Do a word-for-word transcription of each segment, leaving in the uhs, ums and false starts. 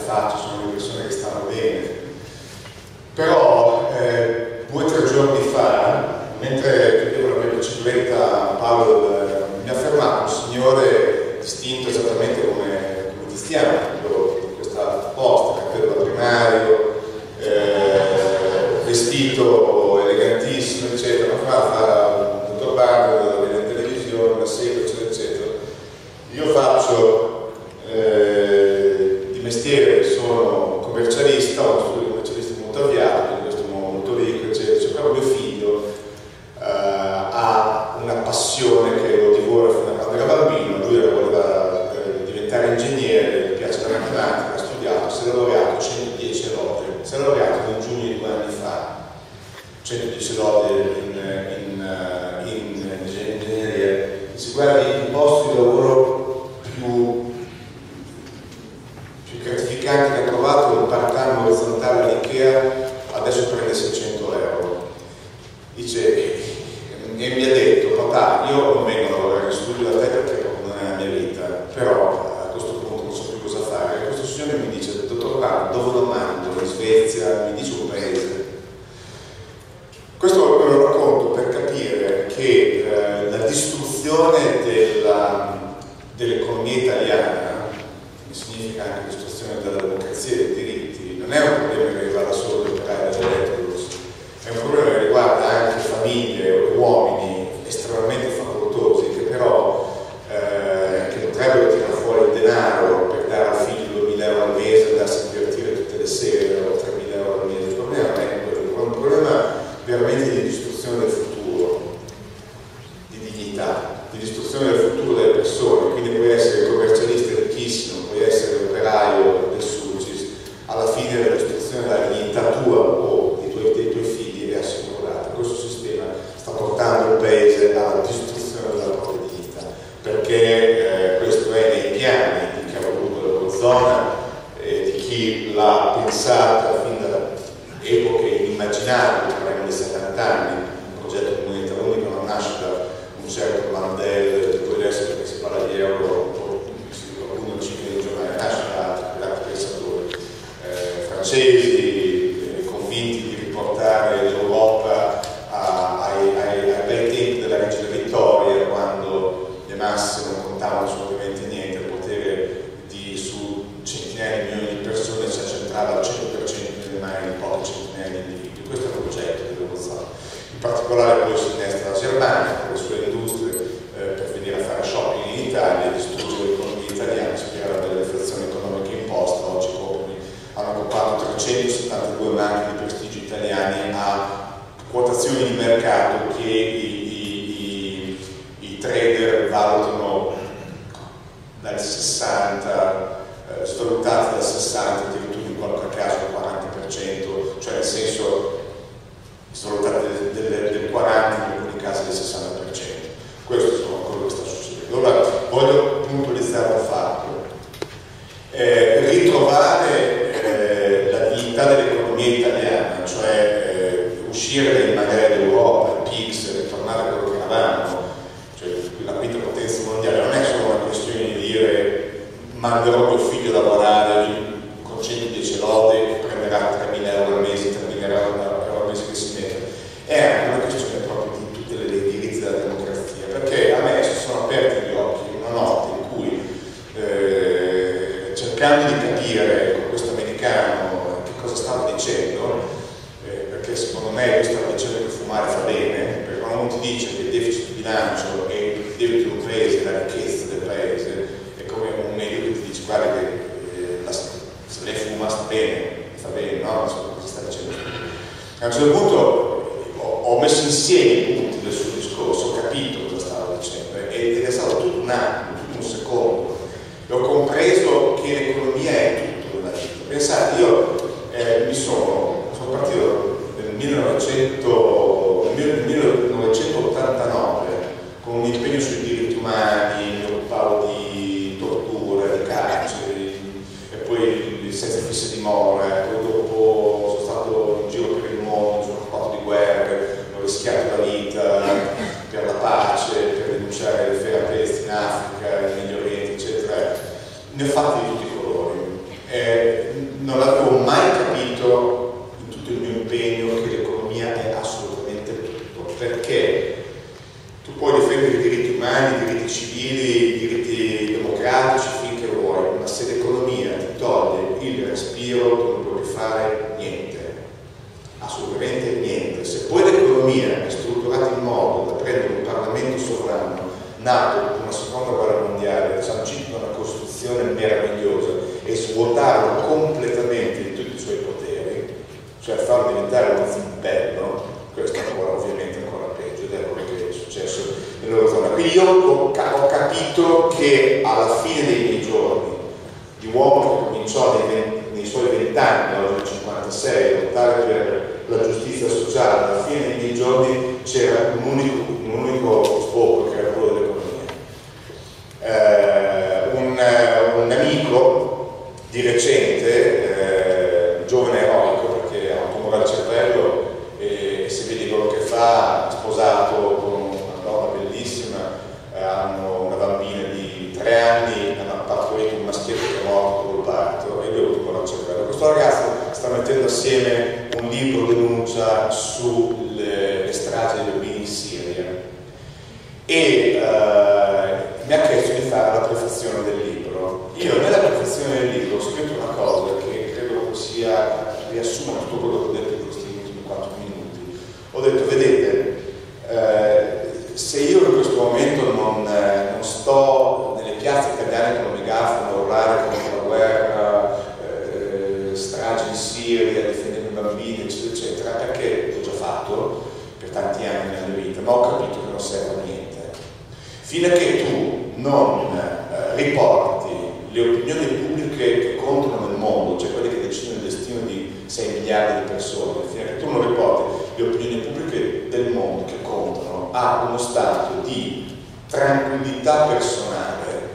facce, sono le persone che stanno bene. Però eh, due o tre giorni fa, mentre vedevo la mia bicicletta, Paolo, eh, mi ha fermato un signore distinto esattamente come, come ti stiamo, in questa posta, credo da primario, eh, vestito elegantissimo, eccetera, ma fa, fa un dottor Bardo, vede in televisione, la sera, eccetera, eccetera. Io faccio eh, di mestiere, sono commercialista, ho uno studio commercialista molto avviato, quindi questo è molto ricco, eccetera, cioè, però mio figlio eh, ha una passione che lo divora fino a quando era bambino. Lui voleva eh, diventare ingegnere, gli piace la matematica, ha studiato, si è laureato centodieci lode, si è laureato in giugno di due anni fa, centodieci lode in, in, in, in ingegneria. Si guarda i posti di lavoro più, più gratificanti che ha trovato, un part-time orizzontale all'Ikea, adesso prende seicento euro. Dice, e mi ha detto, papà, io non vengo a lavorare in studio da te perché non è la mia vita, però a questo punto non so più cosa fare. E questo signore mi dice, dottor Bardo, dove lo mando? In Svezia? Mi dice un paese. Questo ve lo racconto per capire che eh, la distruzione della, dell'economia italiana, che significa anche distruzione della democrazia e dei diritti, non è un problema che riguarda solo gli operai dell'Elettrolux, è un problema che riguarda anche famiglie, uomini estremamente facoltosi che però eh, che potrebbero tirare fuori il denaro per dare al figlio duemila euro al mese, andarsi a divertire tutte le sere o tremila euro al mese. Il problema non è quello, è un problema veramente di distruzione del futuro, di dignità, di distruzione del futuro delle persone. Quindi puoi essere commercialista ricchissimo, puoi essere operaio del Sugis, alla fine la distruzione della dignità tua o dei tuoi, dei tuoi figli è assicurata. Questo sistema sta portando il paese alla distruzione della propria dignità, perché eh, questo è nei piani di chi ha voluto l'Eurozona, eh, di chi l'ha pensata fin da epoche inimmaginabili, parliamo di settanta anni. Un progetto di moneta unica non nasce da un certo Mandel, di cui adesso perché si parla di euro, qualcuno ciclo di giornale, nasce da altri pensatori eh, francesi, eh, convinti di riportare l'Europa ai, ai, ai bei tempi della regina Vittoria, quando le masse non contavano assolutamente niente, il potere di, su centinaia di milioni di persone si accentrava al cento per cento nelle mani di poche centinaia di individui. Questo è il progetto dell'Eurozona. In particolare poi si innesca la Germania con le sue industrie eh, per venire a fare shopping in Italia, distruggere l'economia italiana, ispirare delle deflazioni economiche imposte. Oggi compri, hanno comprato trecentosettantadue marchi di prestigio italiani a quotazioni di mercato che i, i, i, i trader valutano dal sessanta, eh, svalutati dal sessanta, addirittura in qualche caso al quaranta per cento, cioè nel senso svalutati del, del, del quaranta, in alcuni casi del sessanta per cento. Questo è quello che sta succedendo. Allora voglio puntualizzare un fatto. Eh, ritrovare eh, la dignità dell'economia italiana, cioè eh, uscire dai magari d'Europa, il P I X, ritornare a quello che eravamo, cioè la quinta potenza mondiale, non è solo una questione di dire manderò mio figlio a lavorare con centodieci lode e prenderà tremila euro al mese, tremila euro al mese che si mette, è anche una questione proprio di tutte le diritti della democrazia, perché a me si sono aperti gli occhi in una notte in cui eh, cercando di capire con questo americano che cosa stava dicendo, eh, perché secondo me lui stava dicendo che fumare fa bene, perché quando uno ti dice che il deficit di bilancio e il debito di un paese è la ricchezza del paese, è come un medico che ti dice guarda che eh, la, se lei fuma sta bene, sta bene, no? Non so cosa sta dicendo. A un certo punto ho, ho messo insieme i punti del suo discorso, ho capito cosa stava dicendo ed è stato tutto un attimo, tutto un secondo. E ho compreso che l'economia è tutto nella vita. Pensate, io eh, mi sono, sono partito nel millenovecentottantanove con un impegno sui diritti umani, mi occupavo di tortura, di carceri, e poi senza fisse dimora, poi dopo sono stato in giro per il mondo, sono occupato di guerre, ho rischiato la vita per la pace, per denunciare le fere pesti in Africa, in Medio Oriente, eccetera. Ne ho fatti di tutti i colori. Eh, non avevo mai capito in tutto il mio impegno che l'economia è assolutamente tutto, perché tu puoi difendere i diritti umani, i diritti civili, i diritti democratici finché vuoi, ma se l'economia ti toglie il respiro tu non puoi fare niente, assolutamente niente. Se poi l'economia è strutturata in modo da prendere un Parlamento sovrano nato dopo una seconda guerra mondiale, sancito da una Costituzione meravigliosa, e svuotarlo completamente di tutti i suoi poteri, cioè farlo diventare uno zimbello, questo è ancora, ovviamente ancora peggio, ed è quello che è successo nell'Eurozona. Quindi io ho, ho capito che alla fine dei miei giorni, di uomo che cominciò nei, venti, nei suoi vent'anni, oggi nel cinquantasei, a lottare per la giustizia sociale, alla fine dei miei giorni c'era un unico, un unico sbocco, che era quello dell'economia. Eh, un, un amico di recente, eh, giovane eroico, perché ha un tumore al cervello e, e se vedi quello che fa, sposato con una donna bellissima, eh, hanno una bambina di tre anni, hanno partorito un maschietto che è morto col parto e lui ha un tumore al cervello. Questo ragazzo sta mettendo assieme un libro denuncia sulle stragi dei bambini in Siria e uh, mi ha chiesto di fare la prefazione del libro. Io nella prefazione del libro ho scritto una cosa che credo sia riassuma tutto quello che ho detto in questi ultimi quattro minuti. Ho detto, vedete, eh, se io in questo momento non, eh, non sto nelle piazze italiane con un megafono a urlare contro la guerra, eh, stragi in Siria, difendere i bambini, eccetera, eccetera, perché l'ho già fatto per tanti anni nella mia vita, ma ho capito che non serve a niente. Fino a che tu non eh, riporti le opinioni pubbliche che contano nel mondo, cioè quelle che decidono il destino di sei miliardi di persone, fino a che tu non riporti le opinioni pubbliche del mondo che contano a uno stato di tranquillità personale,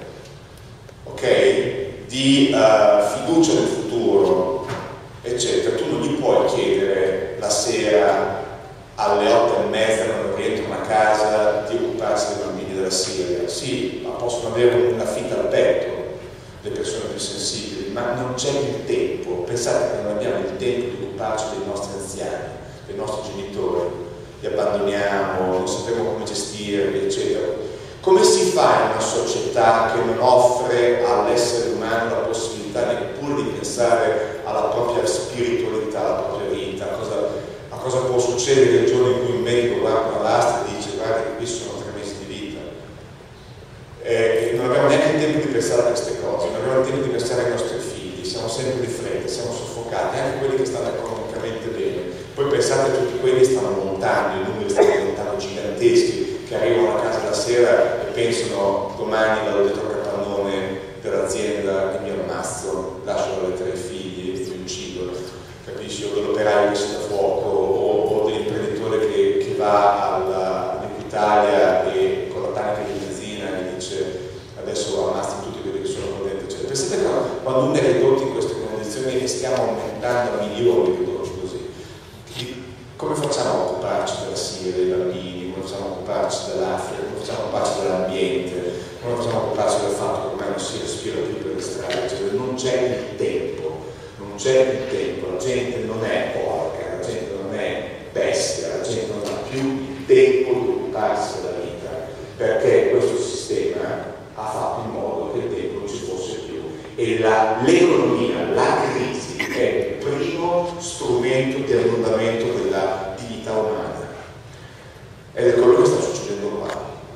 ok? Di uh, fiducia nel futuro, eccetera, tu non gli puoi chiedere la sera alle otto e mezza quando rientrano a casa di occuparsi dei bambini della Siria. Sì, ma possono avere una fitta al petto le persone più sensibili, ma non c'è il tempo. Pensate che non abbiamo il tempo di occuparci dei nostri anziani, dei nostri genitori, li abbandoniamo, non sappiamo come gestirli, eccetera. Come si fa in una società che non offre all'essere umano la possibilità neppure di pensare alla propria spiritualità, alla propria vita, a cosa, a cosa può succedere il giorno in cui un medico guarda una lastra e dice guarda che qui sono tre mesi di vita? Eh, non abbiamo neanche il tempo di pensare a queste cose, non abbiamo il tempo di pensare ai nostri figli, siamo sempre di fretta, siamo soffocati, anche quelli che stanno economicamente bene. Poi pensate a tutti quelli che stanno montando, i numeri stanno diventando giganteschi, che arrivano a casa la sera e pensano domani vado dietro il capannone dell'azienda e mi ammazzo, lascio la lettera ai figli e mi uccido, capisci? O dell'operaio che si dà fuoco, o, o dell'imprenditore che, che va all'Italia e con la tanca di benzina e dice adesso ammazzi tutti quelli che sono qua dentro, eccetera. Pensate che quando uno è ridotto in queste condizioni e stiamo aumentando a milioni di dosi così, come facciamo a occuparci della Siria, dei bambini, come facciamo a occuparci dell'Africa, come facciamo a occuparci dell'ambiente, come facciamo a occuparci del fatto che ormai non si respira più per le strade, cioè, non c'è il tempo, non c'è il tempo, la gente non è porca, la gente non è bestia, la gente non ha più il tempo di occuparsi della vita, perché questo sistema ha fatto in modo che il tempo non ci fosse più. E la, l'economia, la crisi è il primo strumento di annullamento della dignità umana. Ed è quello che sta succedendo qua.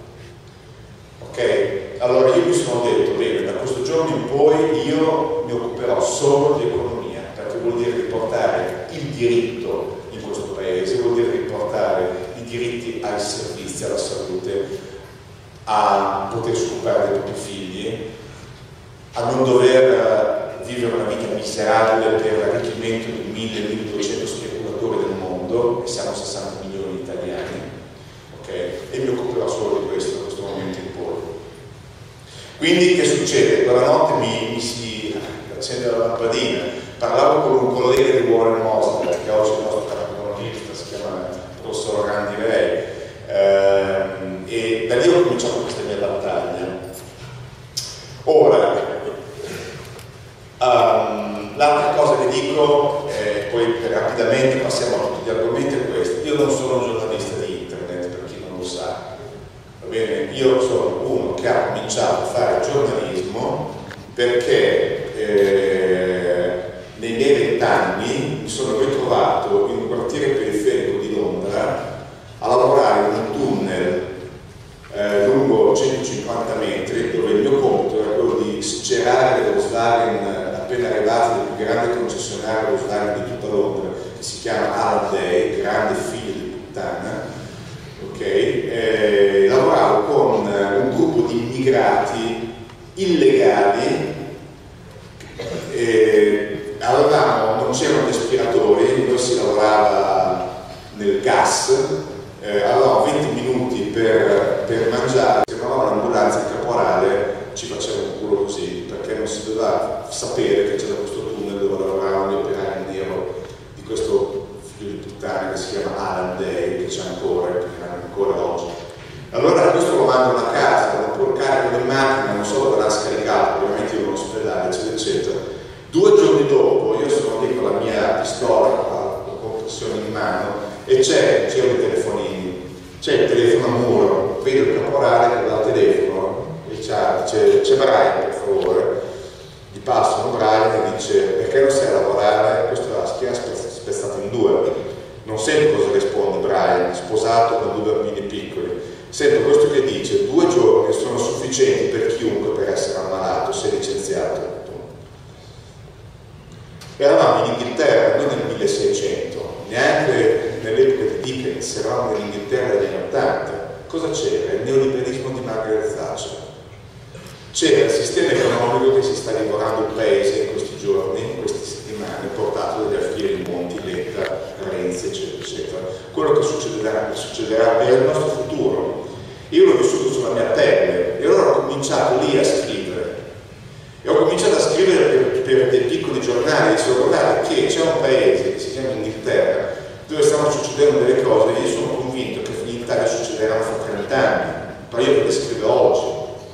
Ok? Allora io mi sono detto, bene, da questo giorno in poi io mi occuperò solo di economia, perché vuol dire riportare il diritto in questo paese, vuol dire riportare i diritti ai servizi, alla salute, a potersi occupare dei propri figli, a non dover vivere una vita miserabile per l'arricchimento di mille milleduecento speculatori del mondo, e siamo sessanta milioni di italiani, ok? E mi occuperò solo di questo da questo momento in poi. Quindi che succede? Quella notte mi, mi si accende la lampadina, parlavo con un collega di Warren Mosler, che oggi è il nostro capoeconomista, si chiama professor Randy Ray, ehm, e da lì ho cominciato questa mia battaglia. Ora, um, l'altra cosa che dico, eh, poi rapidamente passiamo a tutti gli argomenti, è questo. Io non sono un giornalista di internet, per chi non lo sa. Va bene? Io sono uno che ha cominciato a fare giornalismo perché eh, nei miei vent'anni mi sono ritrovato in un quartiere periferico di Londra a lavorare in un tunnel eh, lungo centocinquanta metri, dove il mio compito era quello di scerare le Volkswagen appena arrivate del più grande concessionario Volkswagen di tutta Londra, che si chiama Halliday, grande figlio di puttana. Okay? Eh, lavoravo con un gruppo di immigrati illegali, eh, avevamo, non c'erano respiratori, noi si lavorava nel gas, eh, avevamo venti minuti per, per mangiare, se trovavamo un'ambulanza, il caporale ci faceva un culo così, perché non si doveva sapere che c'era questo tunnel dove lavoravano gli operai in nero di questo figlio di puttana che si chiama Alan Day, che c'è ancora, che ancora oggi. Allora questo lo mandano a casa, dopo il carico di macchina, non so dove l'ha scaricato, ovviamente io in ospedale, eccetera, eccetera. Due giorni dopo io sono lì con la mia pistola, con la compressione in mano, e c'è, c'erano i telefonini, c'è il telefono a muro, vedo il caporale che dà il telefono e dice: c'è Brian, per favore. Gli passo un Brian e dice: perché non sei a lavorare? Questo ha la schiena spezzata in due. Non sento cosa risponde Brian, sposato con due bambini piccoli. Sento questo che dice: due giorni sono sufficienti per chiunque per essere ammalato, sei licenziato. Eravamo in Inghilterra, non nel milleseicento, neanche nell'epoca di Dickens, eravamo nell'Inghilterra degli anni ottanta. Cosa c'era? Il neoliberismo di Margaret Thatcher. C'era il sistema economico che si sta divorando il paese in questi giorni, in queste settimane, portato dagli Alfieri Monti, Letta, Renzi, eccetera, eccetera. Quello che succederà, che succederà è il nostro futuro. Io l'ho vissuto sulla mia pelle e allora ho cominciato lì a scrivere. E ho cominciato a scrivere per, per dei piccoli giornali, dicevo: guardate che c'è un paese che si chiama Inghilterra dove stanno succedendo delle cose e io sono convinto che in Italia succederanno fra trenta anni, però io ve le scrivo oggi.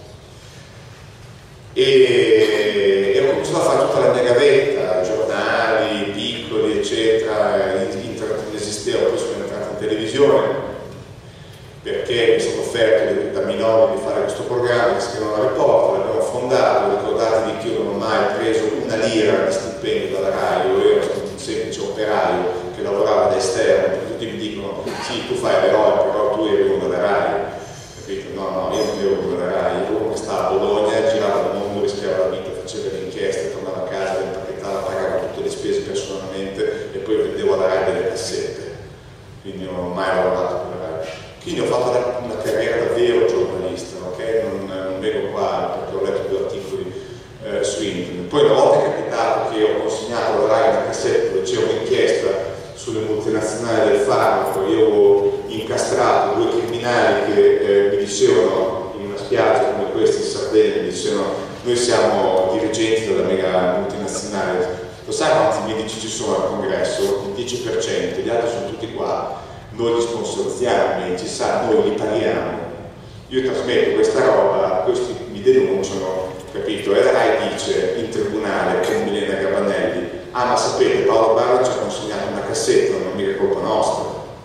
E, e ho cominciato a fare tutta la mia gavetta, giornali, piccoli, eccetera, internet non esisteva, poi sono entrato in televisione perché mi è stato offerto da Minori di fare questo programma che si chiama Reporter, l'abbiamo fondato. Ricordatevi che io non ho mai preso una lira di stipendio dalla RAI, io ero un semplice operaio che lavorava da esterno, perché tutti mi dicono: sì, tu fai l'eroe, però tu eri uno della RAI. Capito? No, no, io non ero uno della RAI, io ero uno che stava a Bologna, girava il mondo, rischiava la vita, faceva le inchieste, tornava a casa, impacchettava, pagava tutte le spese personalmente e poi vendevo alla RAI delle cassette. Quindi non ho mai lavorato per la RAI. Quindi ho fatto una carriera davvero giornalista, ok? Non, non vengo qua perché ho letto due articoli eh, su internet. Poi una volta è capitato che ho consegnato alla RAI una cassetta dove c'era un'inchiesta sulle multinazionali del farmaco. Io avevo incastrato due criminali che eh, mi dicevano, in una spiaggia come questa in Sardegna, mi dicevano: noi siamo dirigenti della mega multinazionale. Lo sai quanti medici ci sono al congresso? Il dieci per cento, gli altri sono tutti qua. Noi li sponsorizziamo, ci sa, noi li paghiamo. Io trasmetto questa roba, questi mi denunciano, capito? E la RAI dice in tribunale con Milena Gabanelli: ah, ma sapete, Paolo Barra ci ha consegnato una cassetta, non mica colpa nostra.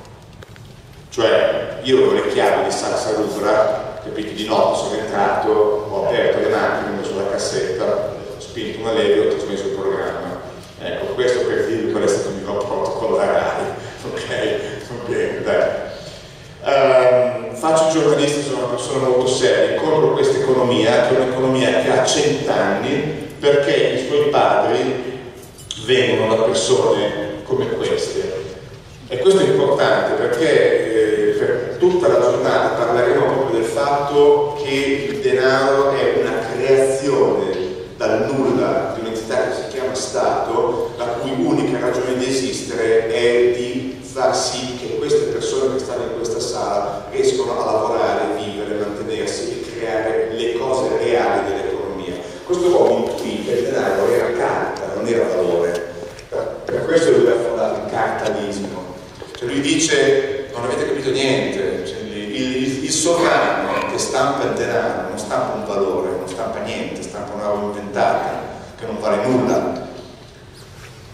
Cioè, io avevo le chiavi di San Salubra, capito? Di notte sono entrato, ho aperto le macchine, ho messo la cassetta, ho spinto una leva e ho trasmesso il programma. Ecco, questo per dirvi qual è stato il mio rapporto con la RAI, ok? Bene, dai. Um, faccio il giornalista, sono una persona molto seria, incontro questa economia, che è un'economia che ha cent'anni, perché i suoi padri vengono da persone come queste. E questo è importante perché eh, per tutta la giornata parleremo proprio del fatto che il denaro è una creazione dal nulla di un'entità che si chiama Stato, la cui unica ragione di esistere è di far sì che queste persone che stanno in questa sala riescono a lavorare, vivere, mantenersi e creare le cose reali dell'economia. Questo uomo intuì che il denaro era carta, non era valore. Per questo lui ha fondato il cartalismo. Cioè lui dice: non avete capito niente, cioè, il, il, il sovrano che stampa il denaro non stampa un valore, non stampa niente, stampa una roba inventata che non vale nulla.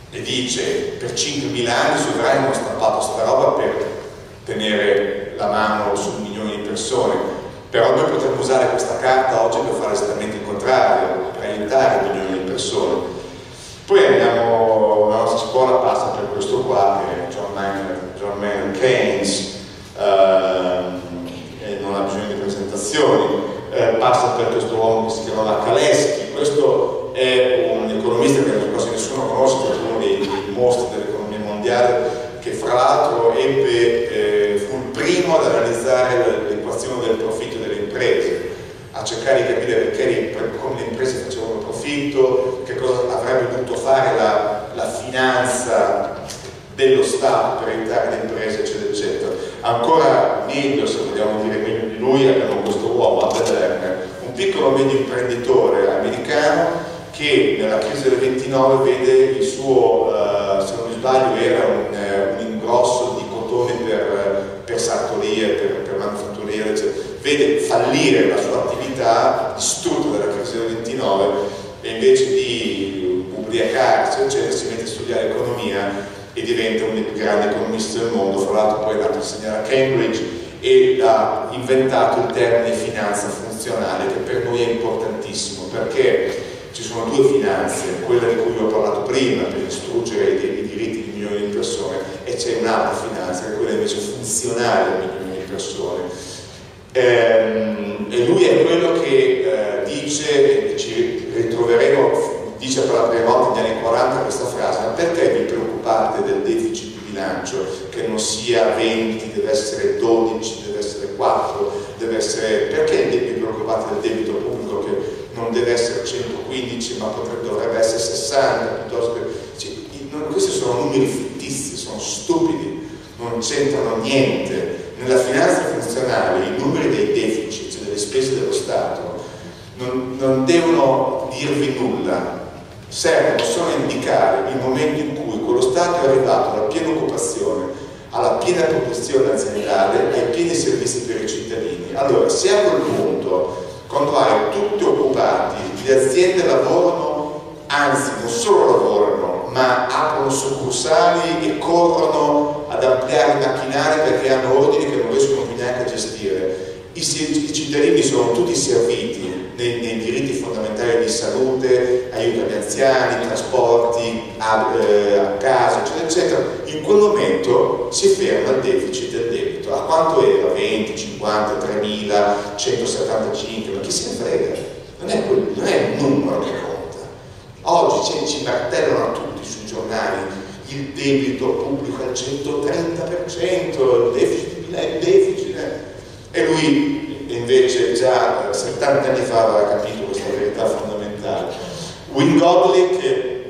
e dice per cinquemila anni i sovrani hanno stampato sta roba per tenere la mano su milioni di persone, però noi potremmo usare questa carta oggi per fare esattamente il contrario, per aiutare milioni di persone. Poi andiamo, la nostra scuola passa per questo qua, che è John Maynard, John Maynard Keynes, ehm, e non ha bisogno di presentazioni, eh, passa per questo uomo che si chiamava Kalecki. Questo è un economista che quasi nessuno conosce, perché è uno dei, dei mostri dell'economia mondiale, che fra l'altro ebbe, eh, fu il primo ad analizzare l'equazione del profitto delle imprese, a cercare di capire perché, come le imprese facevano profitto, che cosa avrebbe dovuto fare la, la finanza dello Stato per aiutare le imprese, eccetera, eccetera. Ancora meglio, se vogliamo dire meglio di lui, abbiamo questo uomo, Abel Lerner, un piccolo medio imprenditore americano che nella crisi del ventinove vede il suo, uh, se non mi sbaglio, era un, uh, un ingrosso di cotone per, per sartorie, per, per manifatturiere, eccetera. Vede fallire la sua attività distrutta dalla crisi del ventinove e invece di ubriacarsi, eccetera, si mette a studiare economia e diventa un dei più grandi economisti del mondo. Fra l'altro poi è andato a insegnare a Cambridge e ha inventato il termine finanza funzionale, che per noi è importantissimo perché ci sono due finanze, quella di cui ho parlato prima per distruggere i, i diritti di milioni di persone, e c'è un'altra finanza che è quella invece funzionale a milioni di persone. Ehm, e lui è quello che eh, dice, e ci ritroveremo, dice per la prima volta negli anni quaranta questa frase: ma perché vi preoccupate del deficit di bilancio, che non sia venti, deve essere dodici, deve essere quattro, deve essere... perché vi preoccupate del debito pubblico che non deve essere centoquindici ma potrebbe, dovrebbe essere sessanta, piuttosto che... Cioè, non, questi sono numeri fittizi, sono stupidi, non c'entrano niente. Nella finanza funzionale i numeri dei deficit, cioè delle spese dello Stato, non, non devono dirvi nulla, servono solo a indicare il momento in cui quello Stato è arrivato alla piena occupazione, alla piena produzione aziendale e ai pieni servizi per i cittadini. Allora, se a quel punto, quando hai tutti occupati, le aziende lavorano, anzi non solo lavorano, ma aprono succursali e corrono ad ampliare i macchinari perché hanno ordini che non riescono più neanche a gestire. I, i cittadini sono tutti serviti nei, nei diritti fondamentali di salute, aiuto agli anziani, trasporti, a, eh, a casa, eccetera, eccetera. In quel momento si ferma il deficit del debito. A quanto era? venti, cinquanta, tremila, centosettantacinque, ma chi se ne frega? Non è, quel, non è il numero che conta. Oggi ci martellano a tutti sui giornali il debito pubblico al centotrenta per cento, il deficit, il deficit. E lui invece già settanta anni fa aveva capito questa verità fondamentale. Wayne Godlich,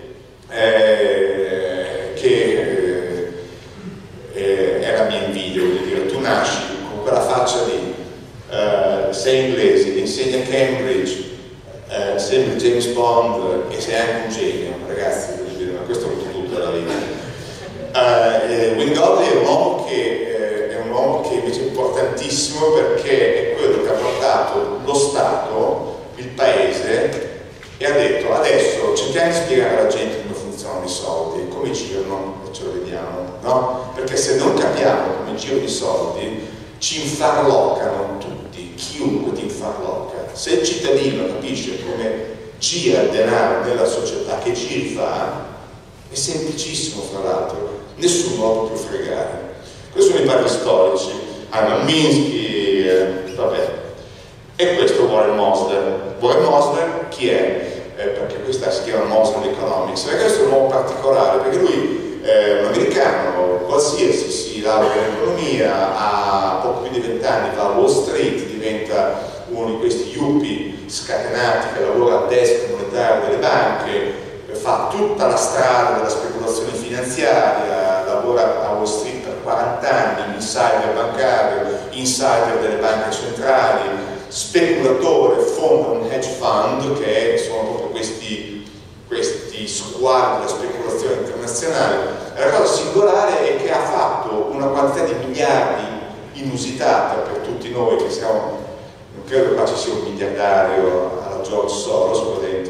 eh, che eh, era mia invidia, voglio dire, tu nasci con quella faccia lì, eh, sei inglese, insegni a Cambridge, eh, sembri James Bond e sei anche un genio, ragazzi, voglio dire, ma questo è tutto della vita. Uh, Wayne Godlich è un uomo che eh, è un uomo che invece è importantissimo perché è quello che ha portato lo Stato, il paese, e ha detto: adesso cerchiamo di spiegare alla gente come funzionano i soldi, come girano, e ce lo vediamo, no? Perché se non capiamo come girano i soldi ci infarloccano tutti, chiunque ti infarlocca. Se il cittadino capisce come gira il denaro nella società, che giri fa, è semplicissimo, fra l'altro, nessuno lo può più fregare. Questi sono i padri storici, Hermann Minsky, eh, vabbè. E questo Warren Mosler. Warren Mosler chi è? Eh, perché questa si chiama Mosler Economics, e questo è un uomo particolare, perché lui è un americano qualsiasi, si laurea in economia, a poco più di vent'anni va a Wall Street, diventa uno di questi yuppie scatenati che lavora al desk monetario delle banche, fa tutta la strada della speculazione finanziaria, lavora a Wall Street per quaranta anni, insider bancario, insider delle banche centrali, speculatore, fonda un hedge fund, che sono proprio questi, questi squadri della speculazione internazionale. E la cosa singolare è che ha fatto una quantità di miliardi inusitata per tutti noi che siamo, non credo che qua ci sia un miliardario alla George Soros qua dentro,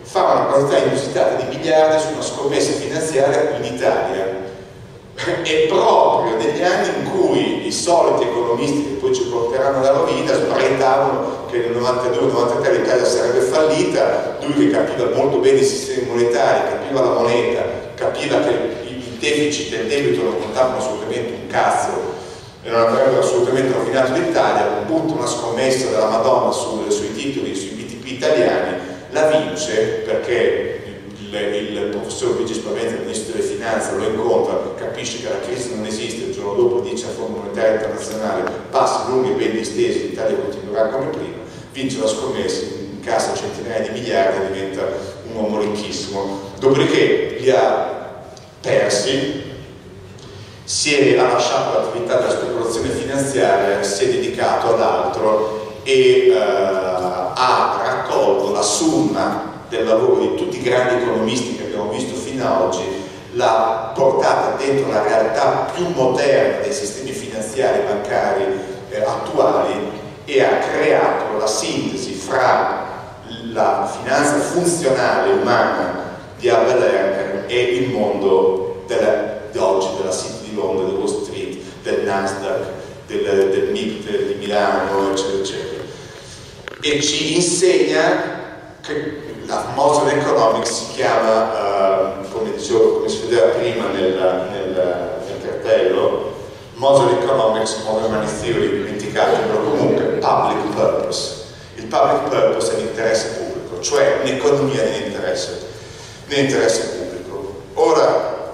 fa una quantità inusitata di miliardi su una scommessa finanziaria in Italia. E proprio negli anni in cui i soliti economisti che poi ci porteranno alla rovina sbraitavano che nel novantadue novantatré l'Italia sarebbe fallita, lui che capiva molto bene i sistemi monetari, capiva la moneta, capiva che il deficit e il debito non contavano assolutamente un cazzo e non avrebbero assolutamente rovinato l'Italia, butta una scommessa della Madonna su, sui titoli, sui B T P italiani, la vince perché il, il professor Luigi Spaventa, il ministro delle finanze, lo incontra, capisce che la crisi non esiste, il giorno dopo dice al Fondo Monetario Internazionale passi lunghi e ben distesi, l'Italia continuerà come prima, vince la scommessa, incassa centinaia di miliardi e diventa un uomo ricchissimo. Dopodiché li ha persi, si è lasciato l'attività della speculazione finanziaria, si è dedicato ad altro e eh, ha raccolto la somma del lavoro di tutti i grandi economisti che abbiamo visto fino ad oggi, l'ha portata dentro la realtà più moderna dei sistemi finanziari e bancari eh, attuali e ha creato la sintesi fra la finanza funzionale umana di Albert Lerner e il mondo della, di oggi della City di Londra, del Wall Street, del Nasdaq, del, del M I P di Milano, eccetera, eccetera. E ci insegna che la Modern Economics si chiama, uh, come dicevo, come si vedeva prima nel, nel, nel cartello, Modern Economics, Modern Money Theory, dimenticatelo, comunque Public Purpose. Il Public Purpose è l'interesse pubblico, cioè un'economia nell'interesse, nell'interesse pubblico. Ora,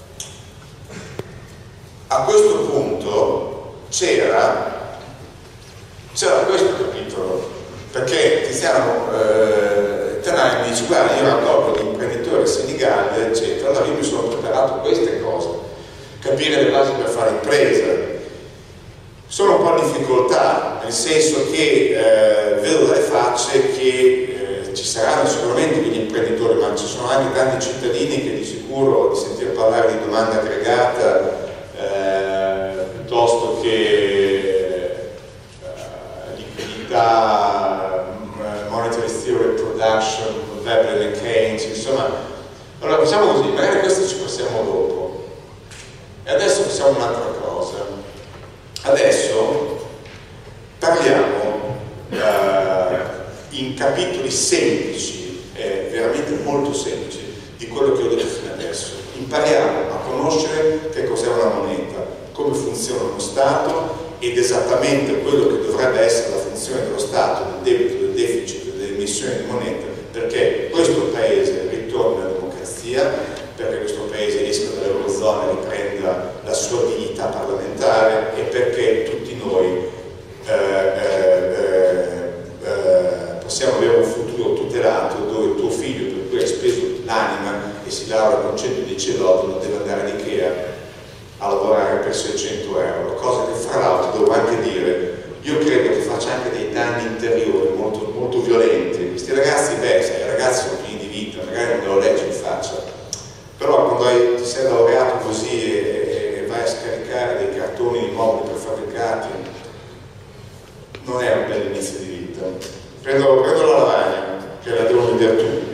a questo punto c'era c'era questo capitolo, perché Tiziano eh, Tanai mi dice guarda io raccolgo gli imprenditori senegali eccetera, allora io mi sono preparato queste cose, capire le basi per fare impresa. Sono un po' in difficoltà, nel senso che eh, vedo dalle facce che eh, ci saranno sicuramente degli imprenditori, ma ci sono anche tanti cittadini che di sicuro di sentire parlare di domanda aggregata eh, piuttosto che eh, liquidità, monetary theory production, Veblen e Keynes, insomma. Allora facciamo così, magari questo ci passiamo dopo. E adesso facciamo un'altra cosa. Adesso parliamo eh, in capitoli semplici, eh, veramente molto semplici, di quello che ho detto fino adesso. Impariamo a conoscere che cos'è una moneta, come funziona uno Stato ed esattamente quello che dovrebbe essere la funzione dello Stato, del debito, del deficit, delle emissioni di moneta, perché questo paese ritorni alla democrazia, perché questo paese esca dall'Eurozona e riprenda la sua dignità parlamentare e perché tutti noi eh, eh, eh, possiamo avere un futuro tutelato dove tuo figlio, per cui hai speso l'anima e si laurea con centodieci lodi, non deve andare in Ikea a lavorare per seicento euro, cosa che fra l'altro devo anche dire, io credo che faccia anche dei danni interiori molto, molto violenti. Questi ragazzi, beh, sai, i ragazzi sono pieni di vita, magari non me lo leggi in faccia, però quando hai, ti sei laureato così e, e, e vai a scaricare dei cartoni di mobili prefabbricati, non è un bel inizio di vita. Prendo, prendo la lavagna, che la devo vedere tu.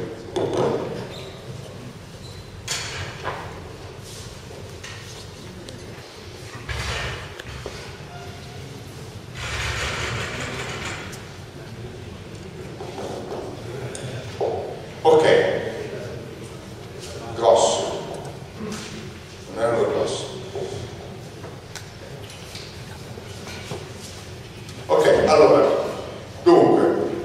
Ok, grosso, non era grosso. Ok, allora, dunque,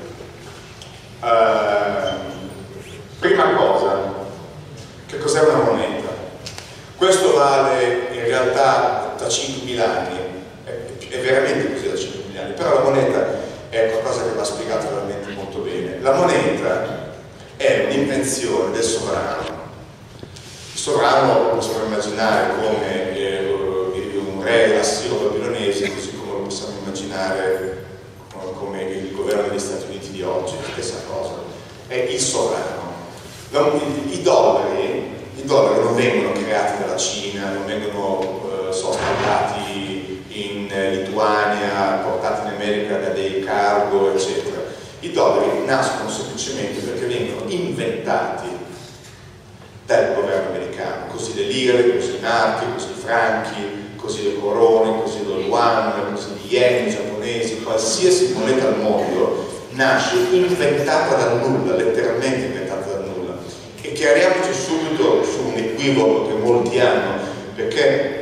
eh, prima cosa, che cos'è una moneta? Questo vale in realtà da cinquemila anni, è, è veramente così da cinquemila anni, però la moneta è qualcosa che va spiegato veramente molto bene. La moneta è un'invenzione del sovrano. Il sovrano lo possiamo immaginare come eh, un re dell'Assiro babilonese, così come lo possiamo immaginare come il governo degli Stati Uniti di oggi, stessa cosa. È il sovrano. I dollari, i dollari non vengono creati dalla Cina, non vengono eh, sostanziati in Lituania, portati in America da dei cargo, eccetera. I dollari nascono semplicemente perché vengono inventati dal governo americano, così le lire, così i marchi, così i franchi, così le corone, così lo yuan, così gli yen giapponesi, qualsiasi moneta al mondo nasce inventata dal nulla, letteralmente inventata dal nulla. E chiariamoci subito su un equivoco che molti hanno, perché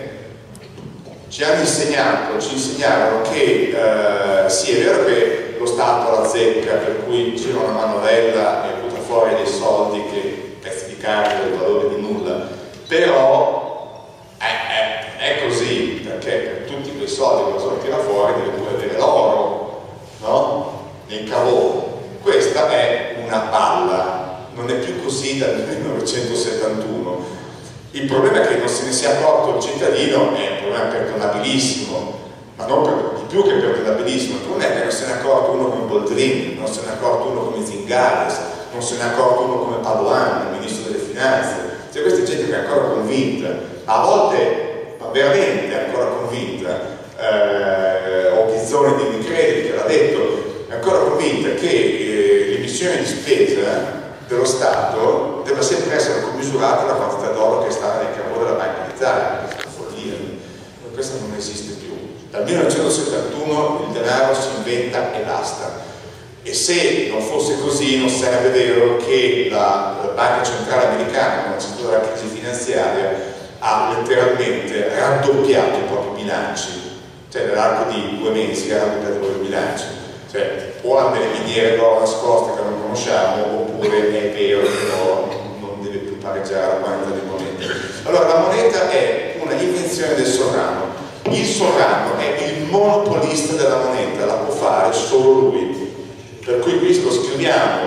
ci hanno insegnato, ci insegnarono che eh, sì, è vero che lo Stato ha la zecca, per cui gira una manovella e butta fuori dei soldi che pezzi di carta del valore di nulla, però è, è, è così, perché per tutti quei soldi che lo Stato tira fuori deve pure avere l'oro, no? Nel cavò. Questa è una palla, non è più così dal millenovecentosettantuno. Il problema è che non se ne sia accorto il cittadino, è un problema perdonabilissimo, ma non per, di più che perdonabilissimo. Il problema è che non se ne è accorto uno come Boldrini, non se ne è accorto uno come Zingales, non se ne è accorto uno come Padoan, il ministro delle finanze. Cioè questa gente che è ancora convinta, a volte, ma veramente è ancora convinta, eh, o Pizzone di Unicredit che l'ha detto, è ancora convinta che eh, l'emissione di spesa dello Stato deve sempre essere commisurata alla quantità d'oro che sta nel cavolo della Banca d'Italia. Questa è una follia, questa non esiste più. Dal millenovecentosettantuno il denaro si inventa e basta. E se non fosse così non sarebbe vero che la, la Banca Centrale Americana, con la centro della crisi finanziaria, ha letteralmente raddoppiato i propri bilanci, cioè nell'arco di due mesi ha raddoppiato i propri bilanci. Cioè, o hanno delle miniere d'oro nascoste che non conosciamo, oppure è vero che l'oro non deve più pareggiare la quantità di monete. Allora, la moneta è una invenzione del sovrano. Il sovrano è il monopolista della moneta, la può fare solo lui. Per cui qui lo scriviamo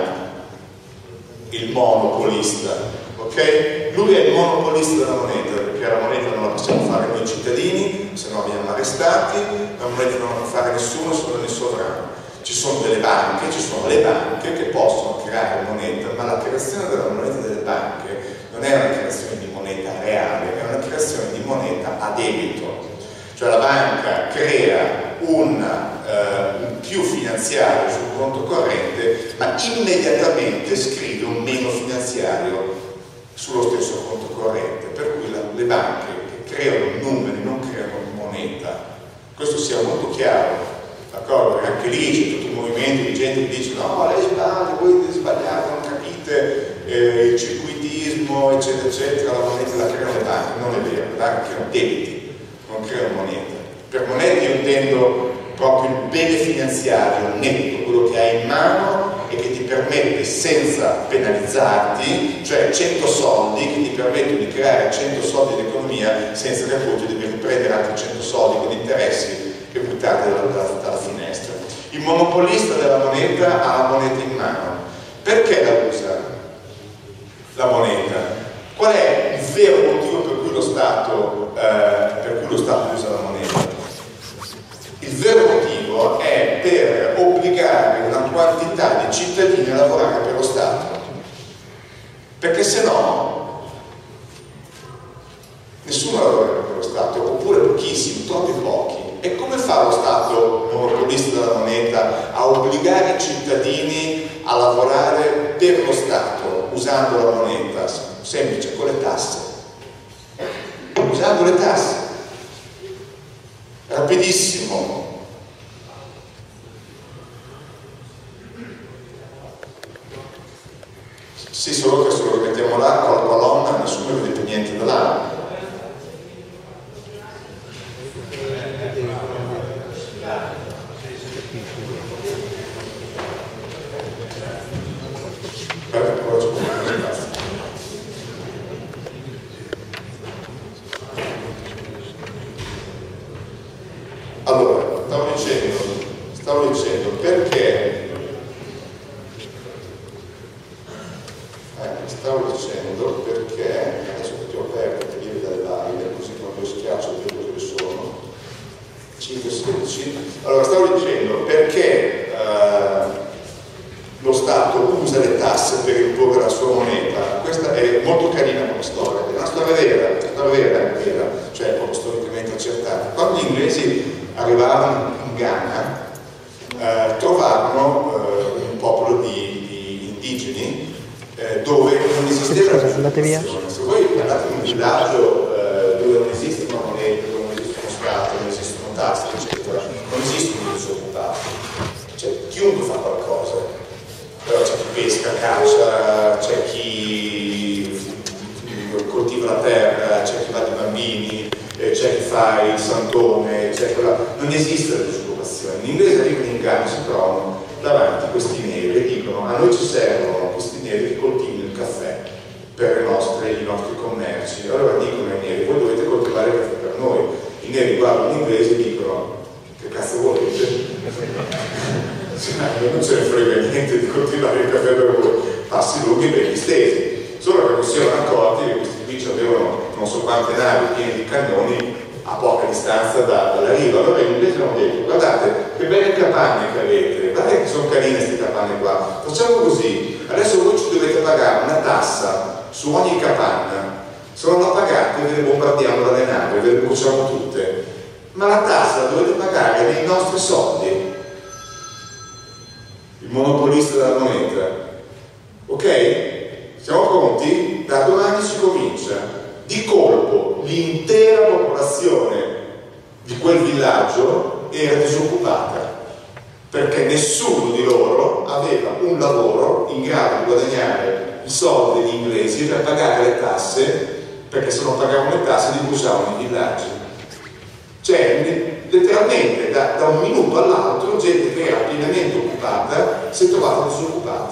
il monopolista, ok? Lui è il monopolista della moneta, perché la moneta non la possiamo fare noi cittadini, se no veniamo arrestati, la moneta non la può fare nessuno, solo il sovrano. Ci sono delle banche, ci sono le banche che possono creare moneta, ma la creazione della moneta delle banche non è una creazione di moneta reale, è una creazione di moneta a debito. Cioè la banca crea un, uh, un più finanziario sul conto corrente, ma immediatamente scrive un meno finanziario sullo stesso conto corrente, per cui la, le banche che creano numeri non creano moneta. Questo sia molto chiaro. D'accordo? E anche lì c'è tutto un movimento di gente che dice no, lei sbaglia, voi sbagliate, non capite eh, il circuitismo, eccetera, eccetera, la moneta la creano le banche. Non è vero, le banche creano debiti, non creano moneta. Per moneta io intendo proprio il bene finanziario netto, quello che hai in mano e che ti permette senza penalizzarti, cioè cento soldi che ti permettono di creare cento soldi di economia senza che appunto devi riprendere altri cento soldi con interessi che buttate dalla, dalla, dalla finestra. Il monopolista della moneta ha la moneta in mano. Perché la usa la moneta? Qual è il vero motivo per cui lo Stato, eh, per cui lo Stato usa la moneta? Il vero motivo è per obbligare una quantità di cittadini a lavorare per lo Stato, perché se no nessuno lavora per lo Stato, oppure pochissimi, troppi pochi. E come fa lo Stato monopolista della moneta a obbligare i cittadini a lavorare per lo Stato usando la moneta? Semplice, con le tasse. Usando le tasse. Rapidissimo. Sì, solo che se lo rimettiamo là con la colonna nessuno vede più niente da là. Allora, stavo dicendo, stavo dicendo perché eh, stavo dicendo perché adesso che ti ho aperto ti vieni dalle live, così quando schiaccio vedo dove sono cinque sedici. Allora, stavo dicendo perché eh, lo Stato usa le tasse per imporre la sua moneta. Questa è molto carina come storia, è una storia vera, una storia vera, vera, cioè proprio storicamente accertata. Quando gli inglesi arrivarono in Ghana, eh, trovarono eh, un popolo di, di indigeni eh, scusa, andate via. Se voi andate in un villaggio eh, dove non esiste una moneta, dove non esiste uno Stato, non esistono tasse, eccetera, non esistono i disoccupati. Cioè, chiunque fa qualcosa. Però c'è chi pesca, caccia, c'è chi coltiva la terra, c'è chi va di bambini, c'è chi fa il santone, eccetera. Non esiste la disoccupazione. Gli inglesi arrivano in Ghana, si trovano davanti questi neri e dicono: a noi ci servono questi neri che coltivino il caffè per le nostre, i nostri commerci. Allora dicono ai neri: voi dovete coltivare il caffè per noi. I neri guardano gli inglesi e dicono: che cazzo volete? Non ce ne frega niente di coltivare il caffè per voi, passi lunghi ben stesi. Solo che non si erano accorti che questi qui avevano non so quante navi piene di cannoni a poca distanza da, dalla riva. Allora gli inglesi hanno detto: guardate che belle capanne che avete, guardate che sono carine queste capanne qua, facciamo così, adesso voi ci dovete pagare una tassa su ogni capanna, se non la pagate ve le bombardiamo dalle navi, ve le bruciamo tutte, ma la tassa la dovete pagare dei nostri soldi. Il monopolista della moneta, ok? Siamo pronti? Da domani si comincia. Di colpo l'intera popolazione di quel villaggio era disoccupata, perché nessuno di loro aveva un lavoro in grado di guadagnare i soldi degli inglesi per pagare le tasse, perché se non pagavano le tasse li bruciavano i villaggi. Cioè, letteralmente da, da un minuto all'altro gente che era pienamente occupata si è trovata disoccupata.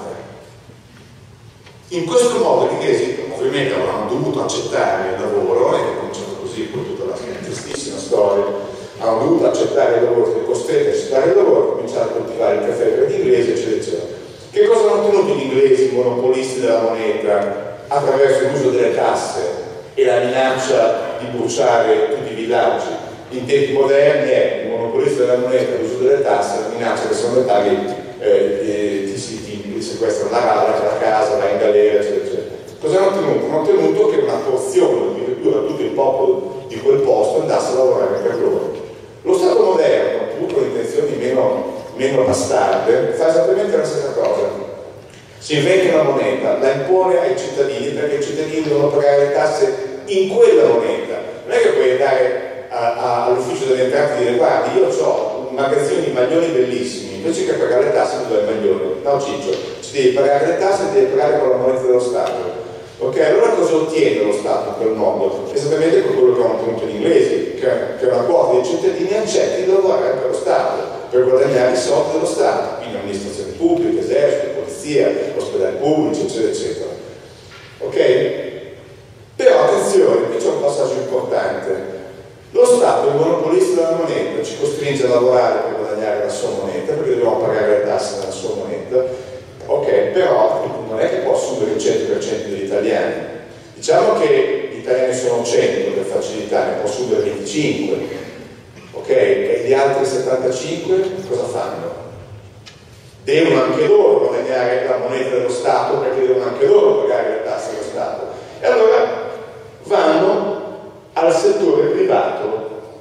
In questo modo gli inglesi ovviamente avranno dovuto accettare il lavoro, e è cominciato così poi tutta la tristissima storia, hanno dovuto accettare il lavoro, sono costretti a accettare il lavoro, cominciare a coltivare il caffè per gli inglesi, eccetera, eccetera. Che cosa hanno ottenuto gli inglesi, i monopolisti della moneta, attraverso l'uso delle tasse e la minaccia di bruciare tutti i villaggi? In tempi moderni è il monopolista della moneta, l'uso delle tasse, la minaccia che se non le paghi eh, ti si ti sequestrano la, la, la casa, vai in galera, eccetera, eccetera. Cosa hanno ottenuto? Hanno ottenuto che una porzione, addirittura tutto il popolo di quel posto, andasse a lavorare per loro. Lo Stato moderno, pur con intenzioni meno, meno bastarde, fa esattamente la stessa cosa. Si inventa una moneta, la impone ai cittadini, perché i cittadini devono pagare le tasse in quella moneta. Non è che puoi andare all'ufficio delle entrate e dire: guardi, io ho un magazzino di maglioni bellissimi, invece che pagare le tasse tu dai il maglione. No, Ciccio, ci devi pagare le tasse e devi pagare con la moneta dello Stato. Ok, allora cosa ottiene lo Stato in quel modo? Esattamente quello che hanno ottenuto gli inglesi, che, che una quota dei cittadini accetti di lavorare per lo Stato, per guadagnare i soldi dello Stato, quindi amministrazione pubblica, esercito, polizia, ospedali pubblici, eccetera, eccetera. Ok? Però attenzione, qui c'è un passaggio importante. Lo Stato, il monopolista della moneta, ci costringe a lavorare per guadagnare la sua moneta, perché dobbiamo pagare le tasse nella sua moneta. Ok, però non è che può assumere il cento per cento degli italiani. Diciamo che gli italiani sono cento per facilità, ne può assumere venticinque. Ok, e gli altri settantacinque cosa fanno? Devono anche loro guadagnare la moneta dello Stato, perché devono anche loro pagare le tasse dello Stato. E allora vanno al settore privato,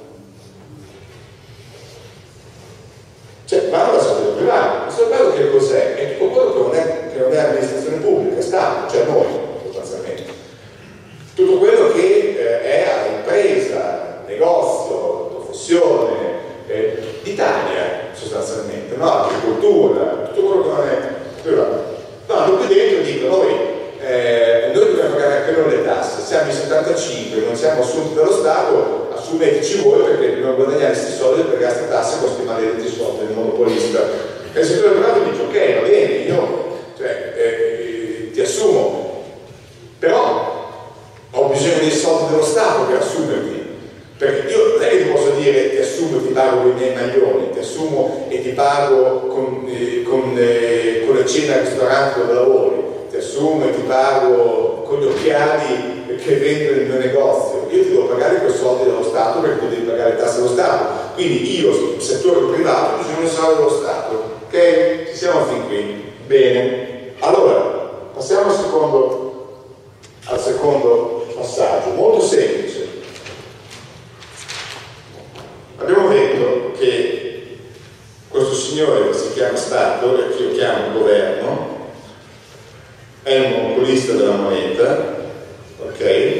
cioè vanno al settore privato. Il settore privato che cos'è? È tutto quello che non è, che non è amministrazione pubblica, è Stato, cioè noi sostanzialmente. Tutto quello che eh, è impresa, negozio, professione, eh, d'Italia sostanzialmente, no? Agricoltura, tutto quello che non è privato. Vanno qui dentro e dicono: noi Eh, noi dobbiamo pagare anche noi le tasse, siamo in settantacinque, non siamo assunti dallo Stato, assumeteci voi perché dobbiamo guadagnare questi soldi per pagare queste tasse con questi maledetti soldi del monopolista. E il settore privato dice: ok, va bene, io cioè, eh, ti assumo, però ho bisogno dei soldi dello Stato per assumerti, perché io non è che ti posso dire ti assumo e ti pago con i miei maglioni, ti assumo e ti pago con, eh, con, eh, con le cene al ristorante dove lavori, ti assumo e ti pago con gli occhiali che vendo nel mio negozio. Io ti devo pagare quei soldi dello Stato, perché tu devi pagare le tasse dello Stato. Quindi io, il settore privato, ho bisogno dei soldi dello Stato. Ok? Ci siamo fin qui. Bene. Allora, passiamo al secondo, al secondo passaggio, molto semplice. Abbiamo detto che questo signore che si chiama Stato, e che io chiamo governo, è un monopolista monopolista della moneta, ok?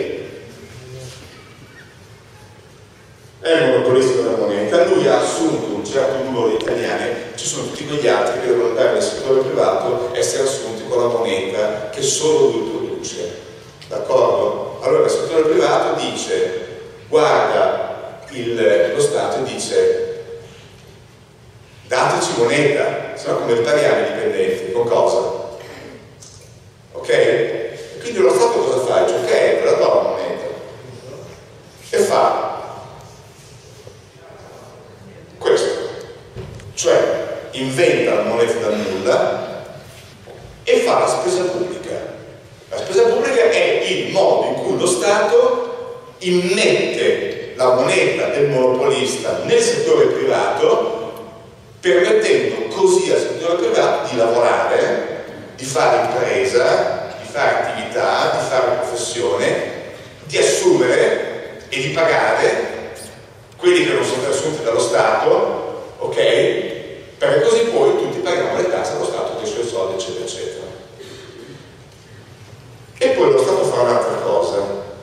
È il monopolista della moneta, lui ha assunto un certo numero di italiani, ci sono tutti quegli altri che devono andare nel settore privato e essere assunti con la moneta che solo lui produce, d'accordo? Allora il settore privato dice, guarda il, lo Stato dice, dateci moneta, se no come ripariamo i dipendenti, con cosa? Ok? E quindi lo Stato cosa fa? Dice, ok, ve la do la moneta. E fa questo, cioè inventa la moneta dal nulla e fa la spesa pubblica. La spesa pubblica è il modo in cui lo Stato immette la moneta del monopolista nel settore privato, permettendo così al settore privato di lavorare, di fare impresa, di fare attività, di fare professione, di assumere e di pagare quelli che non sono assunti dallo Stato, ok? Perché così poi tutti paghiamo le tasse allo Stato dei suoi soldi, eccetera, eccetera. E poi lo Stato fa un'altra cosa,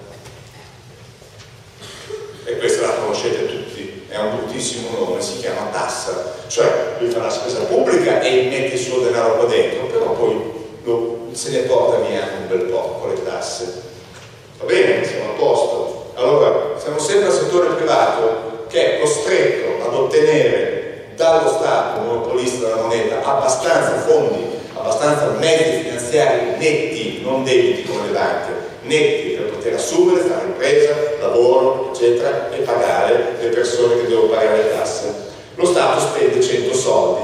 e questa la conoscete tutti, è un bruttissimo nome, si chiama tassa, cioè lui fa la spesa pubblica e mette il suo denaro qua dentro, però poi lo, se ne porta via un bel po' con le tasse. Va bene? Siamo a posto. Allora, siamo sempre al settore privato che è costretto ad ottenere dallo Stato, monopolista della moneta, abbastanza fondi, abbastanza mezzi finanziari netti, non debiti come le banche, netti per poter assumere, fare impresa, lavoro, eccetera, e pagare le persone che devono pagare le tasse. Lo Stato spende cento soldi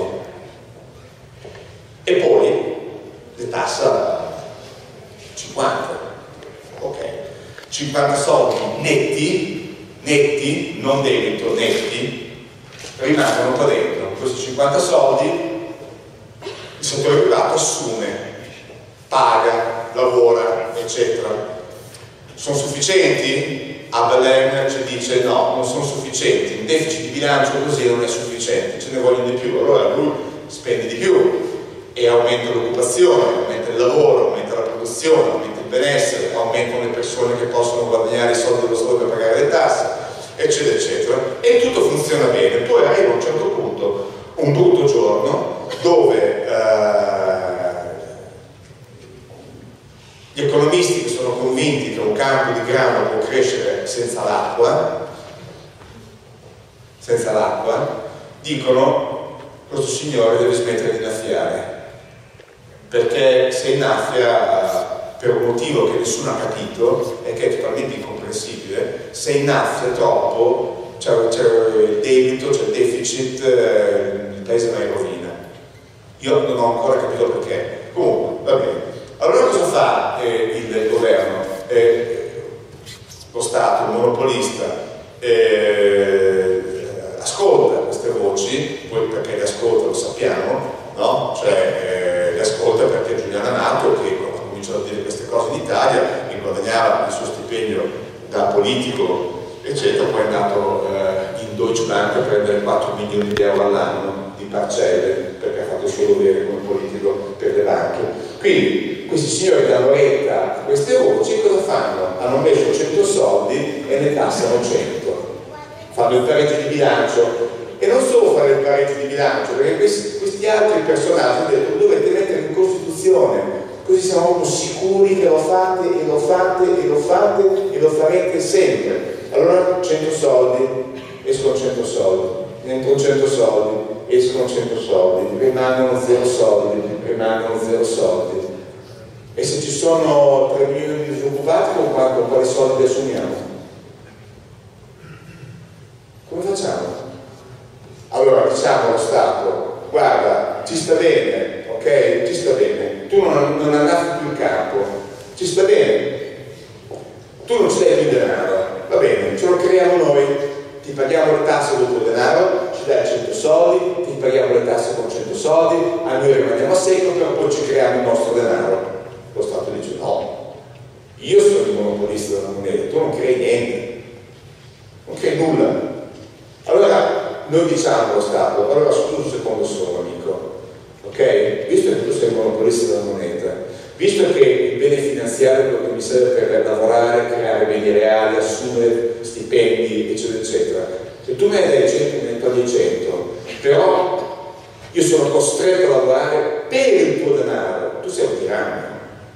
e poi le tassa cinquanta, ok? cinquanta soldi netti, netti, non debito, netti, rimangono qua dentro. Questi cinquanta soldi il settore privato assume, paga, lavora, eccetera. Sono sufficienti? Abelen ci dice no, non sono sufficienti, un deficit di bilancio così non è sufficiente, ce ne vogliono di più. Allora lui spende di più e aumenta l'occupazione, aumenta il lavoro, aumenta la produzione, aumenta il benessere, aumentano le persone che possono guadagnare i soldi dello Stato per pagare le tasse, eccetera, eccetera, e tutto funziona bene. Poi arriva a un certo punto un brutto giorno dove eh, gli economisti che sono convinti che un campo di grano può crescere senza l'acqua, senza l'acqua, dicono questo signore deve smettere di innaffiare, perché se innaffia per un motivo che nessuno ha capito e che è totalmente incomprensibile, se innaffia troppo c'è il debito, c'è il deficit, il paese va in rovina. Io non ho ancora capito perché. Comunque, va bene. Allora cosa fa eh, il governo? Eh, lo Stato, il monopolista, eh, ascolta queste voci, poi perché le ascolta lo sappiamo, no? Cioè eh, le ascolta perché Giuliano Amato, che quando ha cominciato a dire queste cose in Italia, che guadagnava il suo stipendio da politico, eccetera, poi è andato eh, in Deutsche Bank a prendere quattro milioni di euro all'anno di parcelle, perché ha fatto il suo dovere come politico per le banche. Quindi questi signori che hanno retta a queste voci cosa fanno? Hanno messo cento soldi e ne tassano cento, fanno il pareggio di bilancio, e non solo fare il pareggio di bilancio, perché questi, questi altri personaggi hanno detto dovete mettere in Costituzione, così siamo sicuri che lo fate e lo fate e lo fate e lo farete sempre. Allora cento soldi, escono cento soldi, entrano cento soldi, escono cento soldi, rimangono zero soldi, rimangono zero soldi. E se ci sono tre milioni di disoccupati, con quanto, quali soldi assumiamo? Come facciamo? Allora diciamo allo Stato, guarda, ci sta bene, ok? Ci sta bene, tu non, non annaffi più il campo, ci sta bene, tu non ci dai più denaro, va bene, ce lo creiamo noi, ti paghiamo le tasse con il tuo denaro, ci dai cento soldi, ti paghiamo le tasse con cento soldi, a noi rimaniamo a secco, però poi ci creiamo il nostro denaro. Lo Stato dice no, io sono il monopolista della moneta, tu non crei niente, non crei nulla. Allora noi diciamo allo Stato, allora scusa un secondo solo amico, ok? Visto che tu sei il monopolista della moneta, visto che il bene finanziario è quello che mi serve per lavorare, creare beni reali, assumere stipendi, eccetera, eccetera, se tu me ne dai cento, me ne togli cento, però io sono costretto a lavorare per il tuo denaro, tu sei un tiranno.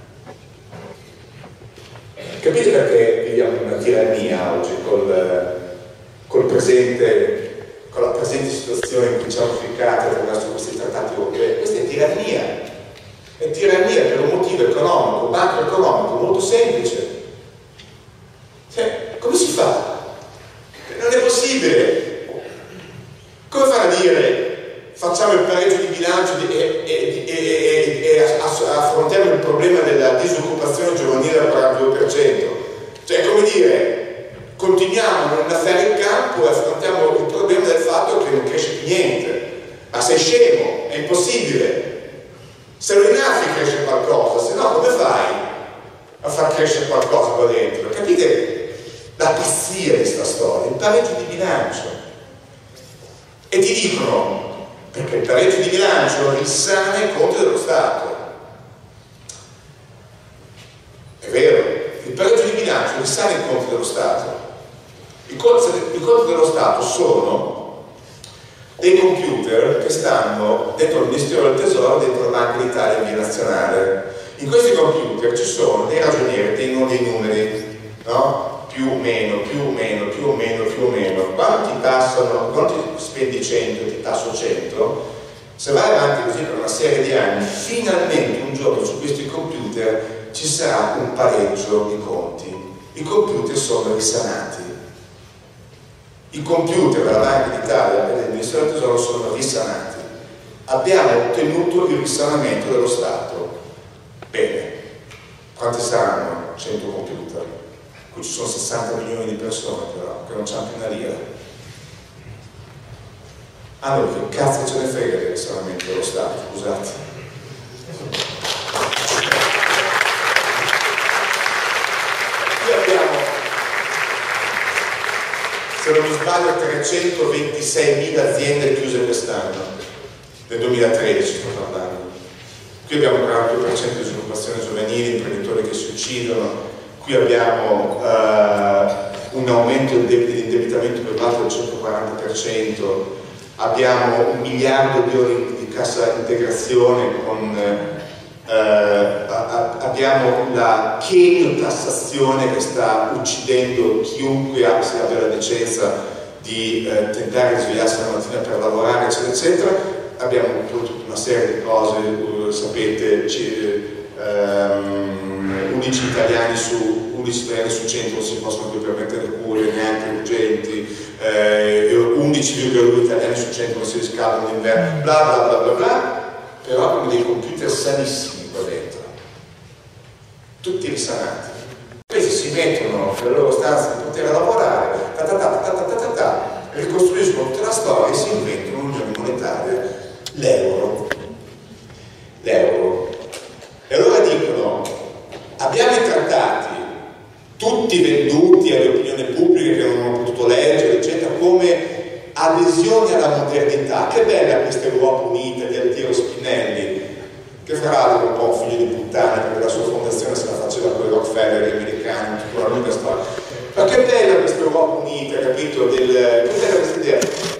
Capite perché viviamo una tirannia oggi col, col presente, con la presente situazione in cui ci siamo ficcati attraverso questi trattati europei? Questa è tirannia, è tirannia per un motivo economico, macroeconomico, molto semplice. Cioè, come si fa? Non è possibile. Come fare a dire facciamo il pareggio di bilancio e, e, e, e, e affrontiamo il problema della disoccupazione giovanile al quarantadue per cento? Cioè, come dire, continuiamo a non andare in campo e affrontiamo il problema del fatto che non cresce più niente. Ma sei scemo, è impossibile. Solo in Africa cresce qualcosa, se no come fai a far crescere qualcosa qua dentro? Capite la pazzia di questa storia? Il pareggio di bilancio. E ti dicono, perché il pareggio di bilancio risana i conti dello Stato. È vero, il pareggio di bilancio risana i conti dello Stato. I conti, i conti dello Stato sono dei computer che stanno dentro il Ministero del Tesoro, dentro la Banca d'Italia in via nazionale. In questi computer ci sono dei ragionieri, tengono dei numeri, no? Più o meno, più o meno, più o meno, più o meno. Quando ti tassano, quando ti spendi cento, ti tasso cento, se vai avanti così per una serie di anni, finalmente un giorno su questi computer ci sarà un pareggio di conti. I computer sono risanati. I computer della Banca d'Italia e del Ministero del Tesoro sono risanati. Abbiamo ottenuto il risanamento dello Stato. Bene, quanti saranno? cento computer. Qui ci sono sessanta milioni di persone però, che non c'hanno più una lira. Allora, che cazzo ce ne frega del risanamento dello Stato? Scusate. Qui abbiamo, se non mi sbaglio, trecentoventiseimila aziende chiuse quest'anno, nel duemilatredici sto parlando. Qui abbiamo il quarantadue per cento di disoccupazione giovanile, imprenditori che si uccidono. Qui abbiamo uh, un aumento dell'indebitamento privato del centoquaranta per cento, abbiamo un miliardo di euro di cassa integrazione, con, uh, a, abbiamo la chemiotassazione che sta uccidendo chiunque abbia, abbia la decenza di uh, tentare di svegliarsi la mattina per lavorare, eccetera, eccetera. Abbiamo tutta una serie di cose, uh, sapete, um, undici italiani su undici italiani su cento non si possono più permettere cure neanche urgenti, eh, undici virgola due italiani su cento non si riscaldano in inverno, bla bla bla bla bla, però abbiamo dei computer sanissimi qua dentro, tutti risanati. Questi si mettono nelle loro stanze di poter lavorare, ta ta ta ta ta ta ta ta, ricostruiscono tutta la storia e si inventano un'unione monetaria, l'euro. L'euro. E allora dicono: abbiamo i trattati tutti venduti alle opinioni pubbliche che non hanno potuto leggere, eccetera, come adesioni alla modernità. Che bella questa Europa Unita di Altiero Spinelli, che fra l'altro è un po' un figlio di puttana, perché la sua fondazione se la faceva con i Rockefeller, gli americani, tutta una lunga storia. Ma che bella questa Europa Unita, capito? Del, che bella questa idea.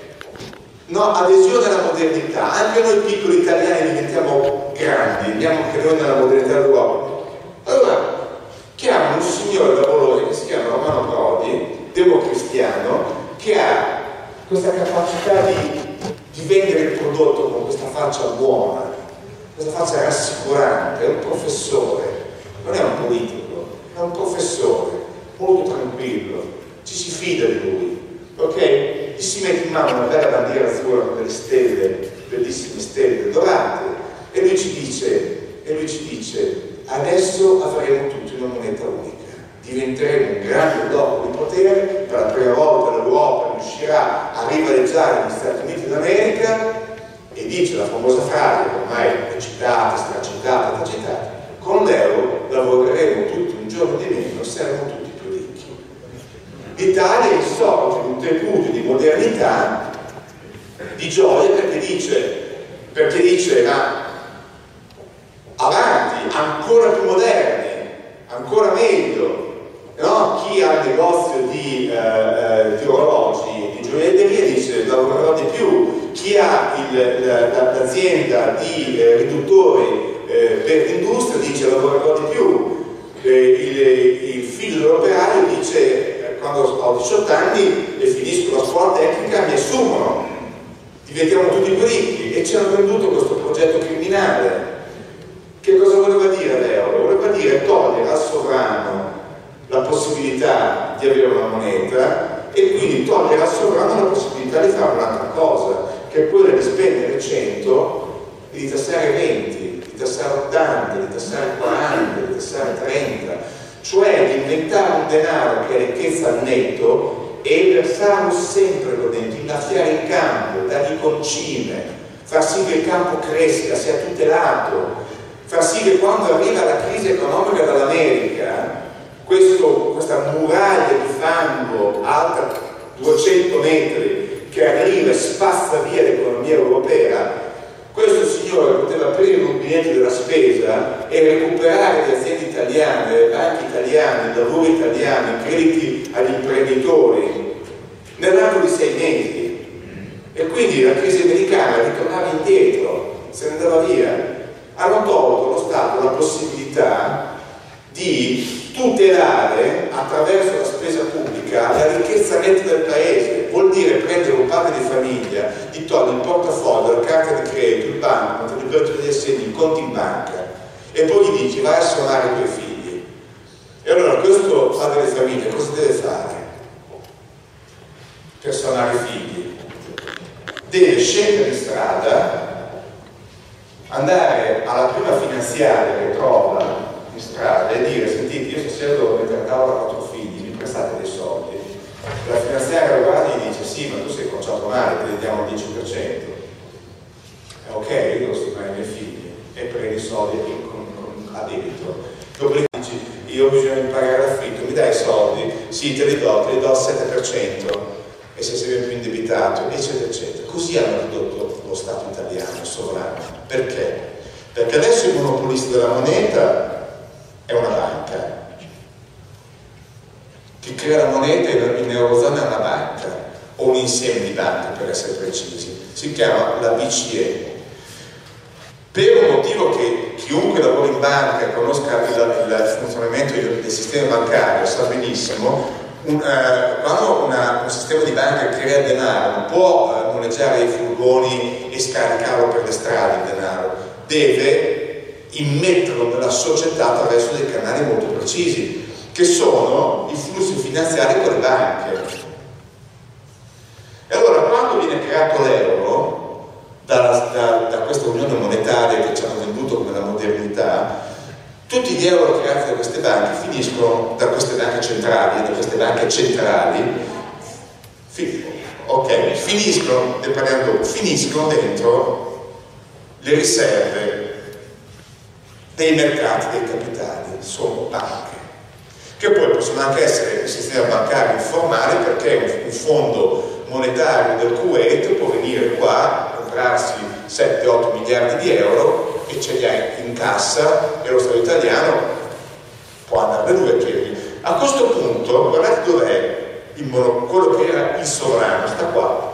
No, adesione alla modernità. Anche noi piccoli italiani diventiamo grandi, andiamo anche noi nella modernità dell'Europa. Allora, chiamano un signore da Bologna che si chiama Romano Prodi, democristiano, che ha questa capacità di, di vendere il prodotto con questa faccia buona, questa faccia rassicurante. È un professore, non è un politico, è un professore, molto tranquillo, ci si fida di lui, ok? Gli si mette in mano una bella bandiera azzurra con delle stelle, bellissime stelle dorate, e lui ci dice, e lui ci dice adesso avremo tutti una moneta unica, diventeremo un grande blocco di potere, per la prima volta l'Europa riuscirà a rivaleggiare gli Stati Uniti d'America, e dice la famosa frase, ormai è citata, stracitata, tracitata: con l'euro lavoreremo tutti un giorno di meno, saremo tutti più ricchi. L'Italia insorge in un tripudio di modernità, di gioia, perché dice, perché dice ma avanti, ancora ancora più moderni, ancora meglio, no? Chi ha il negozio di, eh, eh, di orologi, di gioielleria dice lavorerò di più, chi ha l'azienda di eh, riduttori eh, per l'industria dice lavorerò di più, eh, il, il figlio dell'operaio dice eh, quando ho diciotto anni e finisco la scuola tecnica mi assumono, diventiamo tutti più ricchi, e ci hanno venduto questo progetto criminale. Che cosa voleva dire l'euro? Voleva dire togliere al sovrano la possibilità di avere una moneta e quindi togliere al sovrano la possibilità di fare un'altra cosa, che è quella di spendere cento e di tassare venti, di tassare ottanta, di tassare quaranta, di tassare trenta, cioè di inventare un denaro che è ricchezza al netto e versarlo sempre là dentro, innaffiare il campo, dargli concime, far sì che il campo cresca, sia tutelato, far sì che quando arriva la crisi economica dall'America, questo, questa muraglia di fango alta duecento metri che arriva e spazza via l'economia europea, questo signore poteva aprire i rubinetti della spesa e recuperare le aziende italiane, le banche italiane, i lavori italiani, i crediti agli imprenditori nell'arco di sei mesi. E quindi la crisi americana ritornava indietro, se ne andava via. Hanno tolto allo Stato la possibilità di tutelare attraverso la spesa pubblica la ricchezza netta del paese. Vuol dire prendere un padre di famiglia, di togliere il portafoglio, la carta di credito, il banco, il biglietto degli assegni, il conto in banca, e poi gli dici vai a suonare i tuoi figli. E allora questo padre di famiglia cosa deve fare per suonare i figli? Deve scendere in strada, andare alla prima finanziaria che trova in strada e dire: sentite, io stasera devo mettere a tavola quattro figli, mi prestate dei soldi? La finanziaria lo guarda e gli dice: sì, ma tu sei conciato male, ti diamo il dieci per cento. Eh, ok, io devo stimare i miei figli e prendi i soldi con, con, a debito. Dopodiché dici: io ho bisogno di pagare l'affitto, mi dai i soldi? Sì, te li do, te li do al sette per cento e sei sempre più indebitato, eccetera, eccetera. Così hanno ridotto lo Stato italiano sovrano. Perché? Perché adesso il monopolista della moneta è una banca. Chi crea la moneta in Eurozona è una banca, o un insieme di banche per essere precisi. Si chiama la B C E. Per un motivo che chiunque lavora in banca e conosca il, il funzionamento del, del sistema bancario sa benissimo. Un, uh, quando una, un sistema di banca crea denaro non può uh, noleggiare i furgoni e scaricarlo per le strade il denaro, deve immetterlo nella società attraverso dei canali molto precisi che sono i flussi finanziari con le banche. E allora quando viene creato l'euro da, da, da questa unione monetaria che ci hanno venduto come la modernità, tutti gli euro creati da queste banche finiscono, da queste banche centrali, da queste banche centrali, fin, ok, finiscono, parliamo, finiscono dentro le riserve dei mercati dei capitali, sono banche, che poi possono anche essere il sistema bancario informale, perché un fondo monetario del Kuwait può venire qua, comprarsi sette otto miliardi di euro e ce li hai in cassa e lo Stato italiano può andare due piedi. A questo punto guardate dov'è il mono, quello che era il sovrano, sta qua,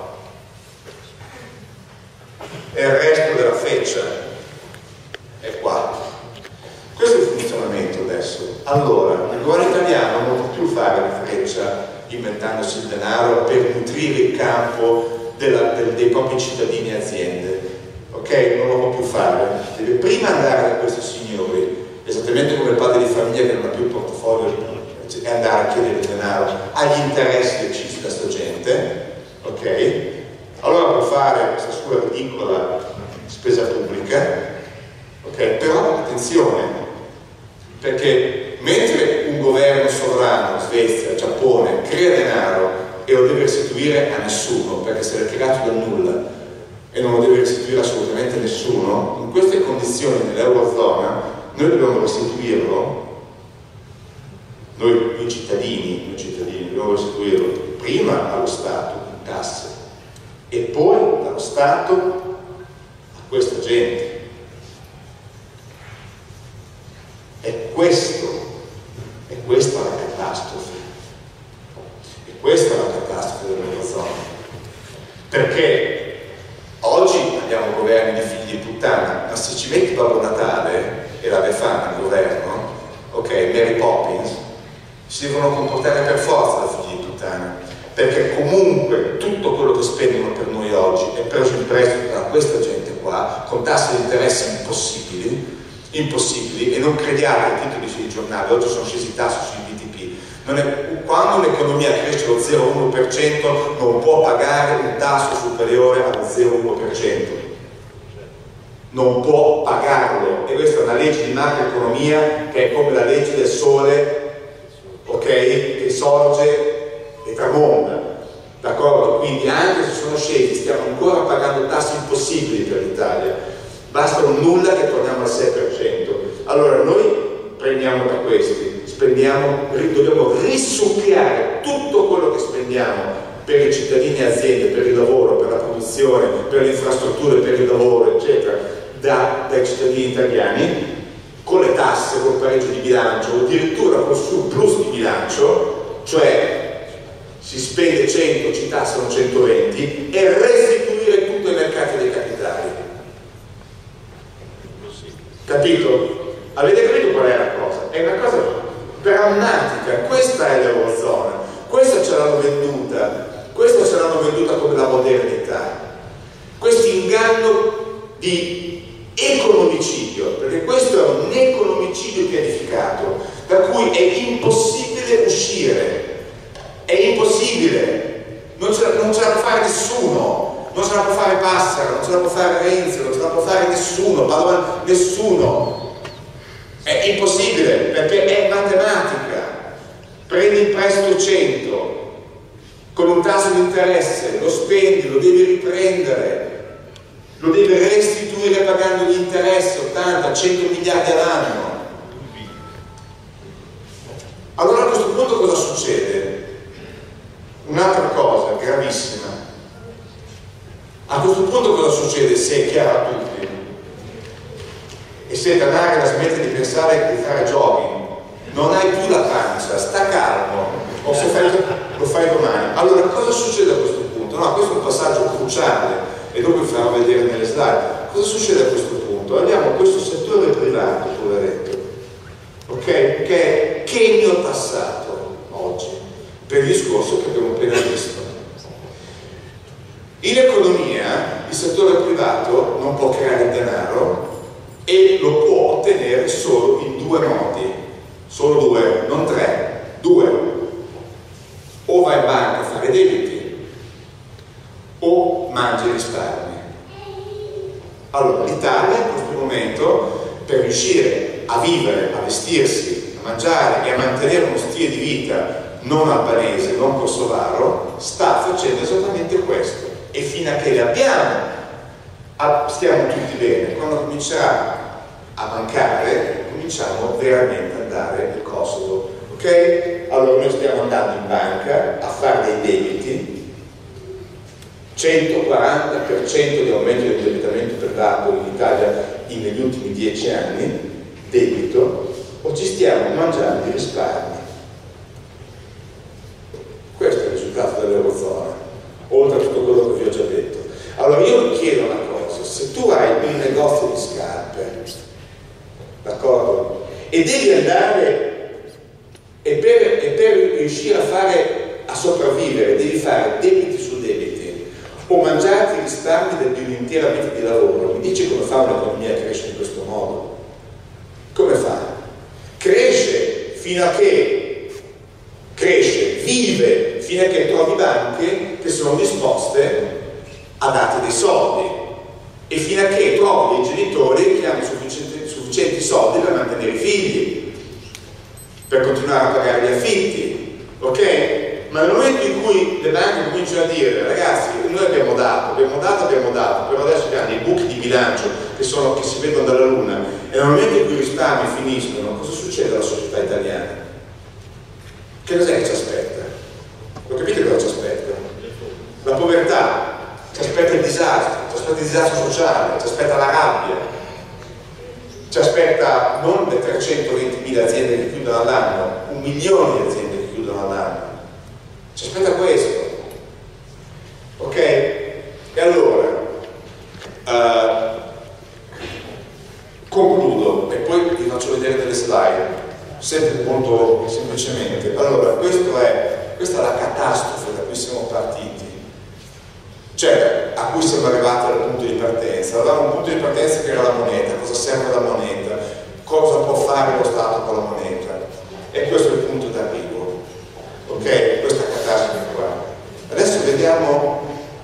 e il resto della feccia è qua. Questo è il funzionamento adesso. Allora il governo italiano non può più fare la freccia inventandosi il denaro per nutrire il campo della, del, dei propri cittadini e aziende. Ok? Non lo può più fare, deve prima andare da questi signori, esattamente come il padre di famiglia che non ha più il portafoglio, e andare a chiedere il denaro agli interessi decisi da sta gente, ok? Allora può fare questa sua ridicola spesa pubblica, ok? Però attenzione, perché mentre un governo sovrano, Svezia, Giappone, crea denaro e lo deve restituire a nessuno, perché se l'è creato dal nulla e non lo deve restituire assolutamente nessuno, in queste condizioni nell'Eurozona noi dobbiamo restituirlo, noi, noi cittadini, noi cittadini dobbiamo restituirlo prima allo Stato in tasse e poi dallo Stato a questa gente. questo, è questa la catastrofe. E questa è la catastrofe dell'Eurozona. Perché oggi abbiamo governi di figli di puttana, ma se ci metti Babbo Natale e la Befana al governo, ok, Mary Poppins, si devono comportare per forza da figli di puttana, perché comunque tutto quello che spendono per noi oggi è preso in prestito da questa gente qua, con tassi di interesse impossibili, impossibili, e non crediate ai titoli sui giornali, oggi sono scesi i tassi sui B T P. Non è, quando un'economia cresce lo zero virgola uno per cento non può pagare un tasso superiore allo zero virgola uno per cento, non può pagarlo, e questa è una legge di macroeconomia che è come la legge del sole, ok, che sorge e tramonta, d'accordo? Quindi anche se sono scesi stiamo ancora pagando tassi impossibili per l'Italia, basta un nulla che torniamo al sei per cento. Allora noi prendiamo da questi, spendiamo, dobbiamo risucchiare tutto quello che spendiamo per i cittadini e aziende, per il lavoro, per la produzione, per le infrastrutture, per il lavoro, eccetera, da, dai cittadini italiani, con le tasse, con il pareggio di bilancio, o addirittura con il surplus di bilancio, cioè si spende cento, ci tassano centoventi, e restituire tutto ai mercati dei capitali. Capito? Avete capito qual è la cosa? È una cosa drammatica, questa è l'Eurozona, questa ce l'hanno venduta, questa ce l'hanno venduta come la modernità, questo inganno di economicidio, perché questo è un economicidio pianificato, da cui è impossibile uscire, è impossibile, non ce la, non ce la può fare nessuno, non ce la può fare Passera, non ce la può fare Renzi, non ce la può fare nessuno, Padoan, nessuno. È impossibile, perché è matematica. Prendi in prestito cento con un tasso di interesse, lo spendi, lo devi riprendere, lo devi restituire pagando gli interessi, ottanta cento miliardi all'anno. Allora a questo punto cosa succede? Un'altra cosa gravissima. A questo punto cosa succede, se è chiaro a tutti? E se Tanaglia smette di pensare di fare jogging, non hai più la pancia, sta calmo, o se fai, lo fai domani. Allora cosa succede a questo punto? No, questo è un passaggio cruciale e dopo vi farò vedere nelle slide. Cosa succede a questo punto? Abbiamo questo settore privato, poveretto, ok? Che è chegno tassato oggi, per il discorso che abbiamo appena visto. In economia il settore privato non può creare denaro e lo può ottenere solo in due modi, solo due, non tre, due. O va in banca a fare debiti o mangia i risparmi. Allora l'Italia in questo momento, per riuscire a vivere, a vestirsi, a mangiare e a mantenere uno stile di vita non albanese, non kosovaro, sta facendo esattamente questo, e fino a che le abbiamo stiamo tutti bene. Quando comincerà a mancare cominciamo veramente ad andare nel Kosovo, ok? Allora noi stiamo andando in banca a fare dei debiti, centoquaranta per cento di aumento dell'indebitamento privato in Italia negli ultimi dieci anni, debito, o ci stiamo mangiando i risparmi. Questo è il risultato dell'Eurozona, oltre a tutto quello che vi ho già detto. Allora io vi chiedo una cosa: se tu hai un negozio di scarpe, d'accordo, e devi andare, e per, e per riuscire a fare, a sopravvivere, devi fare debiti su debiti o mangiarti i risparmi di un'intera vita di lavoro, mi dici come fa un'economia a crescere in questo modo? Come fa? Cresce fino a che cresce, vive fino a che trovi banche che sono disposte a darti dei soldi, e fino a che trovi dei genitori che hanno sufficienti, sufficienti soldi per mantenere i figli, per continuare a pagare gli affitti, ok? Ma nel momento in cui le banche cominciano a dire: ragazzi, noi abbiamo dato, abbiamo dato, abbiamo dato, però adesso abbiamo dei buchi di bilancio che, sono, che si vedono dalla luna, e nel momento in cui i risparmi finiscono, cosa succede alla società italiana? Che cos'è che ci aspetta? Lo capite cosa ci aspetta? La povertà, ci aspetta il disastro, ci aspetta il disastro sociale, ci aspetta la rabbia, ci aspetta non le trecentoventi ventimila aziende che chiudono all'anno, un milione di aziende che chiudono all'anno. Ci aspetta questo. Ok? E allora, uh, concludo e poi vi faccio vedere delle slide, sempre molto semplicemente. Allora, questo è, questa è la catastrofe da cui siamo partiti, cioè a cui siamo arrivati al punto di partenza. Avevamo un punto di partenza che era la moneta, cosa serve la moneta, cosa può fare lo Stato con la moneta, e questo è il punto d'arrivo. Ok? Questa catastrofe qua. Adesso vediamo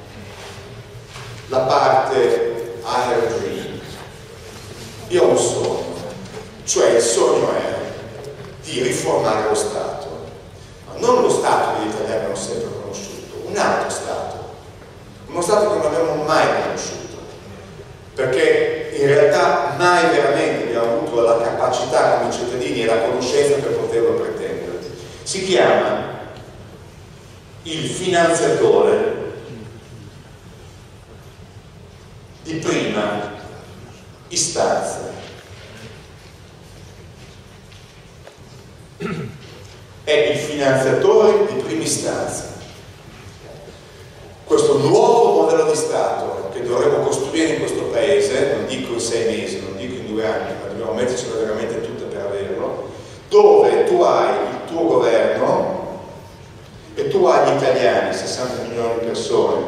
la parte I have a dream. Io ho un sogno, cioè il sogno è di riformare lo Stato, ma non lo Stato che gli italiani hanno sempre conosciuto, un altro Stato, uno Stato che non abbiamo mai conosciuto, perché in realtà mai veramente abbiamo avuto la capacità come cittadini e la conoscenza per poterlo pretendere. Si chiama il finanziatore di prima istanza. È il finanziatore di prima istanza. Questo nuovo modello di Stato che dovremo costruire in questo paese, non dico in sei mesi, non dico in due anni, ma dobbiamo mettercela veramente tutta per averlo, dove tu hai il tuo governo e tu hai gli italiani, sessanta milioni di persone.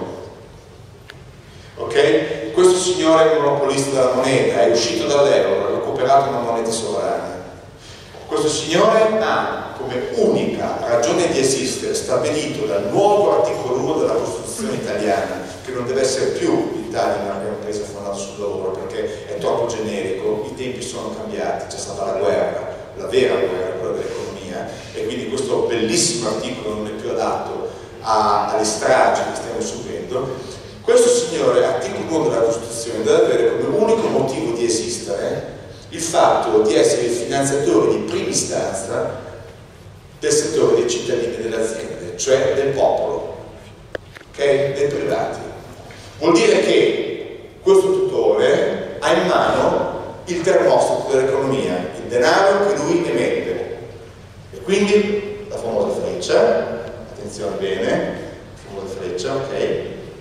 Ok? Questo signore è un monopolista della moneta, è uscito dall'euro, ha recuperato una moneta sovrana. Questo signore ha come unica ragione di esistere stabilito dal nuovo articolo uno della Costituzione italiana, che non deve essere più l'Italia è un paese fondato sul lavoro perché è troppo generico, i tempi sono cambiati, c'è stata la guerra, la vera guerra, quella dell'economia, e quindi questo bellissimo articolo non è più adatto a, alle stragi che stiamo subendo. Questo signore, articolo uno della Costituzione, deve avere come unico motivo di esistere il fatto di essere il finanziatore di prima istanza del settore dei cittadini e delle aziende, cioè del popolo, okay? Dei privati. Vuol dire che questo tutore ha in mano il termostato dell'economia, il denaro che lui emette. E quindi la famosa freccia, attenzione bene, la famosa freccia, ok?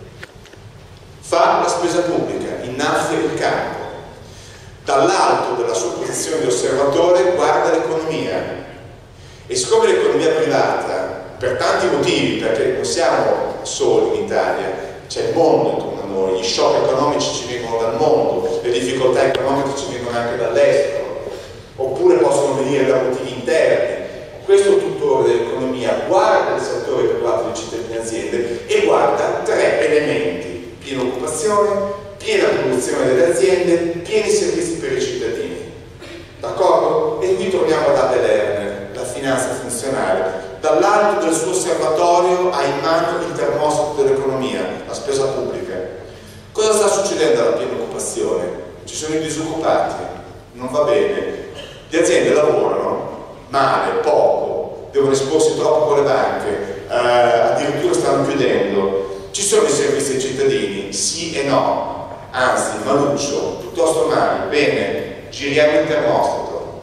Fa la spesa pubblica, innaffia il campo. Dall'alto della sua posizione di osservatore guarda l'economia. E siccome l'economia privata, per tanti motivi, perché non siamo soli in Italia, c'è il mondo intorno a noi, gli shock economici ci vengono dal mondo, le difficoltà economiche ci vengono anche dall'estero, oppure possono venire da motivi interni. Questo tutore dell'economia guarda il settore privato di cittadini e aziende e guarda tre elementi: piena occupazione, piena produzione delle aziende, pieni servizi per i cittadini. D'accordo? E qui torniamo ad Abel Lerner, la finanza funzionale. Dall'alto del suo osservatorio ha in mano il termostato dell'economia, la spesa pubblica. Cosa sta succedendo alla piena occupazione? Ci sono i disoccupati, non va bene. Le aziende lavorano male, poco, devono esporsi troppo con le banche, eh, addirittura stanno chiudendo. Ci sono i servizi ai cittadini? Sì e no. Anzi, maluccio, piuttosto male. Bene, giriamo il termostato.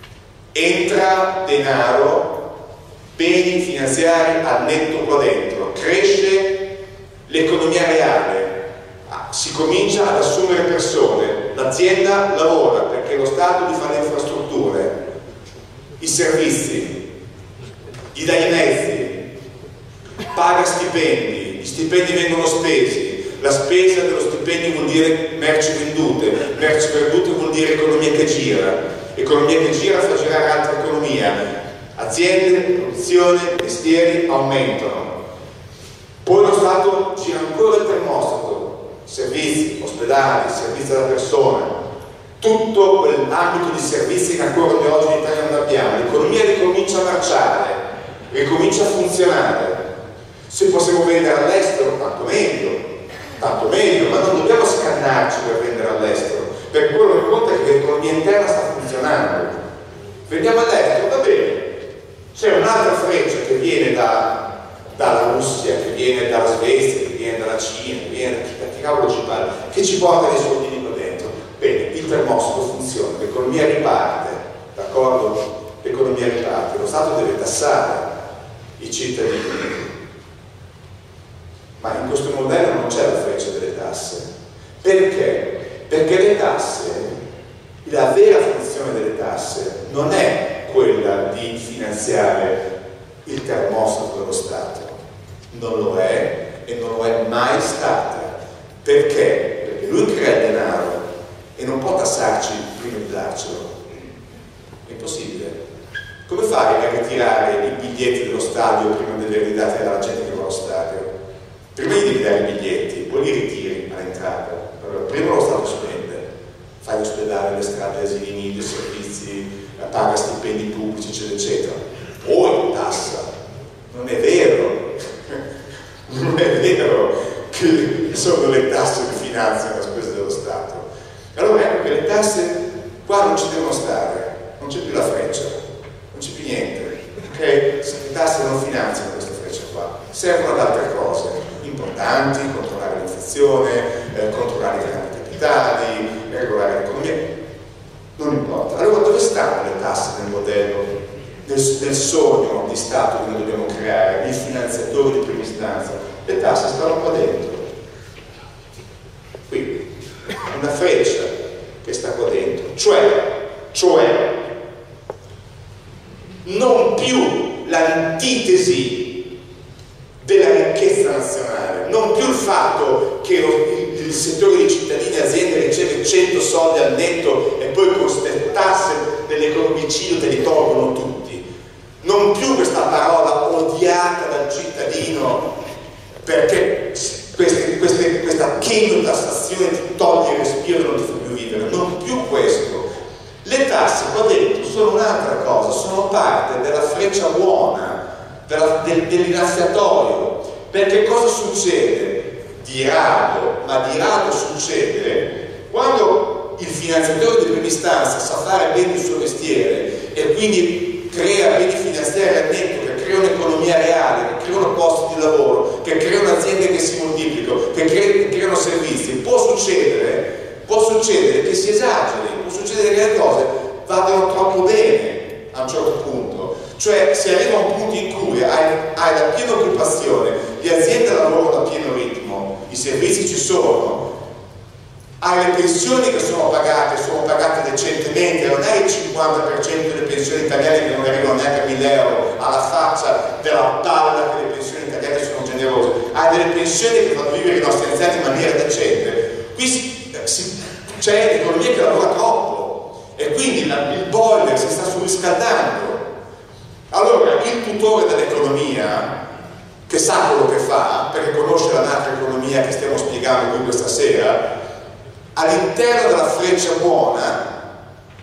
Entra denaro, beni finanziari al netto qua dentro, cresce l'economia reale, si comincia ad assumere persone, l'azienda lavora perché lo Stato gli fa le infrastrutture, i servizi, gli dà i mezzi, paga stipendi, gli stipendi vengono spesi, la spesa dello stipendio vuol dire merci vendute, merci vendute vuol dire economia che gira, economia che gira fa girare altra economia. Aziende, produzione, mestieri aumentano. Poi lo Stato gira ancora il termostato, servizi, ospedali, servizi alla persona, tutto quell'ambito di servizi che ancora noi oggi in Italia non abbiamo. L'economia ricomincia a marciare, ricomincia a funzionare. Se possiamo vendere all'estero, tanto meglio, tanto meglio, ma non dobbiamo scannarci per vendere all'estero, perché quello che conta è che l'economia interna sta funzionando. Vendiamo all'estero, va bene. C'è un'altra freccia che viene da, dalla Russia, che viene dalla Svezia, che viene dalla Cina, che viene da che cavolo ci parla, che ci porta dei soldini qua dentro. Bene, il termostato funziona, l'economia riparte, d'accordo? l'economia riparte, lo Stato deve tassare i cittadini. Ma in questo modello non c'è la freccia delle tasse. Perché? Perché le tasse, la vera funzione delle tasse non è quella di finanziare il termostato dello Stato. Non lo è e non lo è mai stata. Perché? Perché lui crea il denaro e non può tassarci prima di darcelo. È impossibile. Come fai a ritirare i biglietti dello stadio prima di averli dati alla gente che va allo stadio? Prima di devi dare i biglietti, poi li ritiri all'entrata. Allora, prima lo Stato spende, fai l'ospedale, le strade, asili nido, i servizi, paga stipendi pubblici, eccetera, eccetera. Poi tassa. Non è vero, non è vero che sono le tasse che finanziano la spesa dello Stato. Allora ecco che le tasse qua non ci devono stare, non c'è più la freccia, non c'è più niente. Ok? Se le tasse non finanziano questa freccia qua, servono ad altre cose importanti, controllare l'inflazione, eh, controllare i grandi capitali, regolare l'economia, non importa. Allora dove stanno le tasse nel modello del, del sogno di Stato che noi dobbiamo creare, i finanziatori di prima istanza? Le tasse stanno qua dentro, qui, una freccia che sta qua dentro, cioè, cioè non più l'antitesi della ricchezza nazionale, non più il fatto che il, il settore di cittadini e aziende riceve cento soldi al netto e poi con queste tasse dell'economicidio te li tolgono tutti, non più questa parola odiata dal cittadino perché queste, queste, questa chemotassazione ti toglie il respiro e non ti fa più vivere, non più questo. Le tasse qua dentro sono un'altra cosa, sono parte della freccia buona, della, del, dell'innaffatoio. Perché cosa succede? Di rado, ma di rado succede quando il finanziatore di prima istanza sa fare bene il suo mestiere e quindi crea beni finanziari al netto, che crea un'economia reale, che creano posti di lavoro, che creano aziende che si moltiplicano, che, cre che creano servizi. Può succedere, può succedere che si esageri, può succedere che le cose vadano troppo bene a un certo punto. Cioè si arriva a un punto in cui hai, hai la piena occupazione, le aziende lavorano a pieno ritmo, i servizi ci sono, hai le pensioni che sono pagate, sono pagate decentemente, non hai il cinquanta per cento delle pensioni italiane che non arrivano neanche a mille euro, alla faccia della palla che le pensioni italiane sono generose, hai delle pensioni che fanno vivere i nostri anziani in maniera decente. Qui si, si, c'è l'economia che lavora troppo e quindi la, il boiler si sta surriscaldando. Allora il tutore dell'economia, che sa quello che fa, perché conosce la macroeconomia che stiamo spiegando qui questa sera, all'interno della freccia buona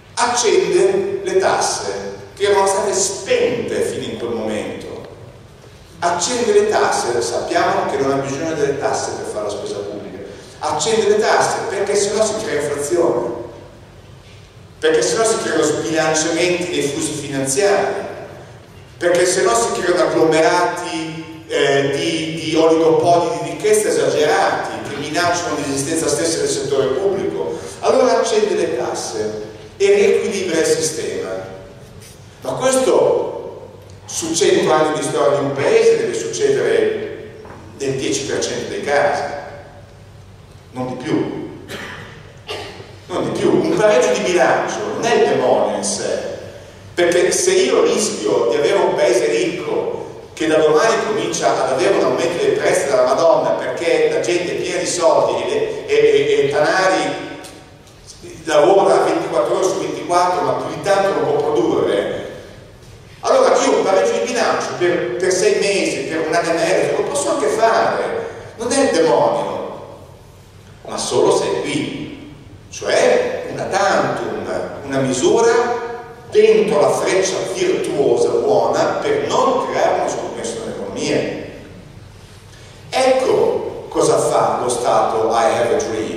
accende le tasse che erano state spente fino in quel momento. Accende le tasse, sappiamo che non ha bisogno delle tasse per fare la spesa pubblica, accende le tasse perché sennò si crea inflazione, perché sennò si creano sbilanciamenti dei flussi finanziari, perché sennò si creano agglomerati eh, di, di oligopoli di ricchezza esagerati che minacciano l'esistenza stessa del settore pubblico. Allora accende le tasse e riequilibra il sistema. Ma questo su cento anni di storia di un paese deve succedere nel dieci per cento dei casi, non di più. Non di più. Un pareggio di bilancio non è il demonio in sé. Perché se io rischio di avere un paese ricco che da domani comincia ad avere un aumento dei prezzi della Madonna perché la gente è piena di soldi e, e, e, e Tanari lavora ventiquattro ore su ventiquattro ma più di tanto non può produrre, allora io un pareggio di bilancio per, per sei mesi, per un anno e mezzo lo posso anche fare, non è il demonio, ma solo se è qui, cioè una tantum, una misura dentro la freccia virtuosa buona per non creare uno scommesso nell'economia. Ecco cosa fa lo Stato I have a dream.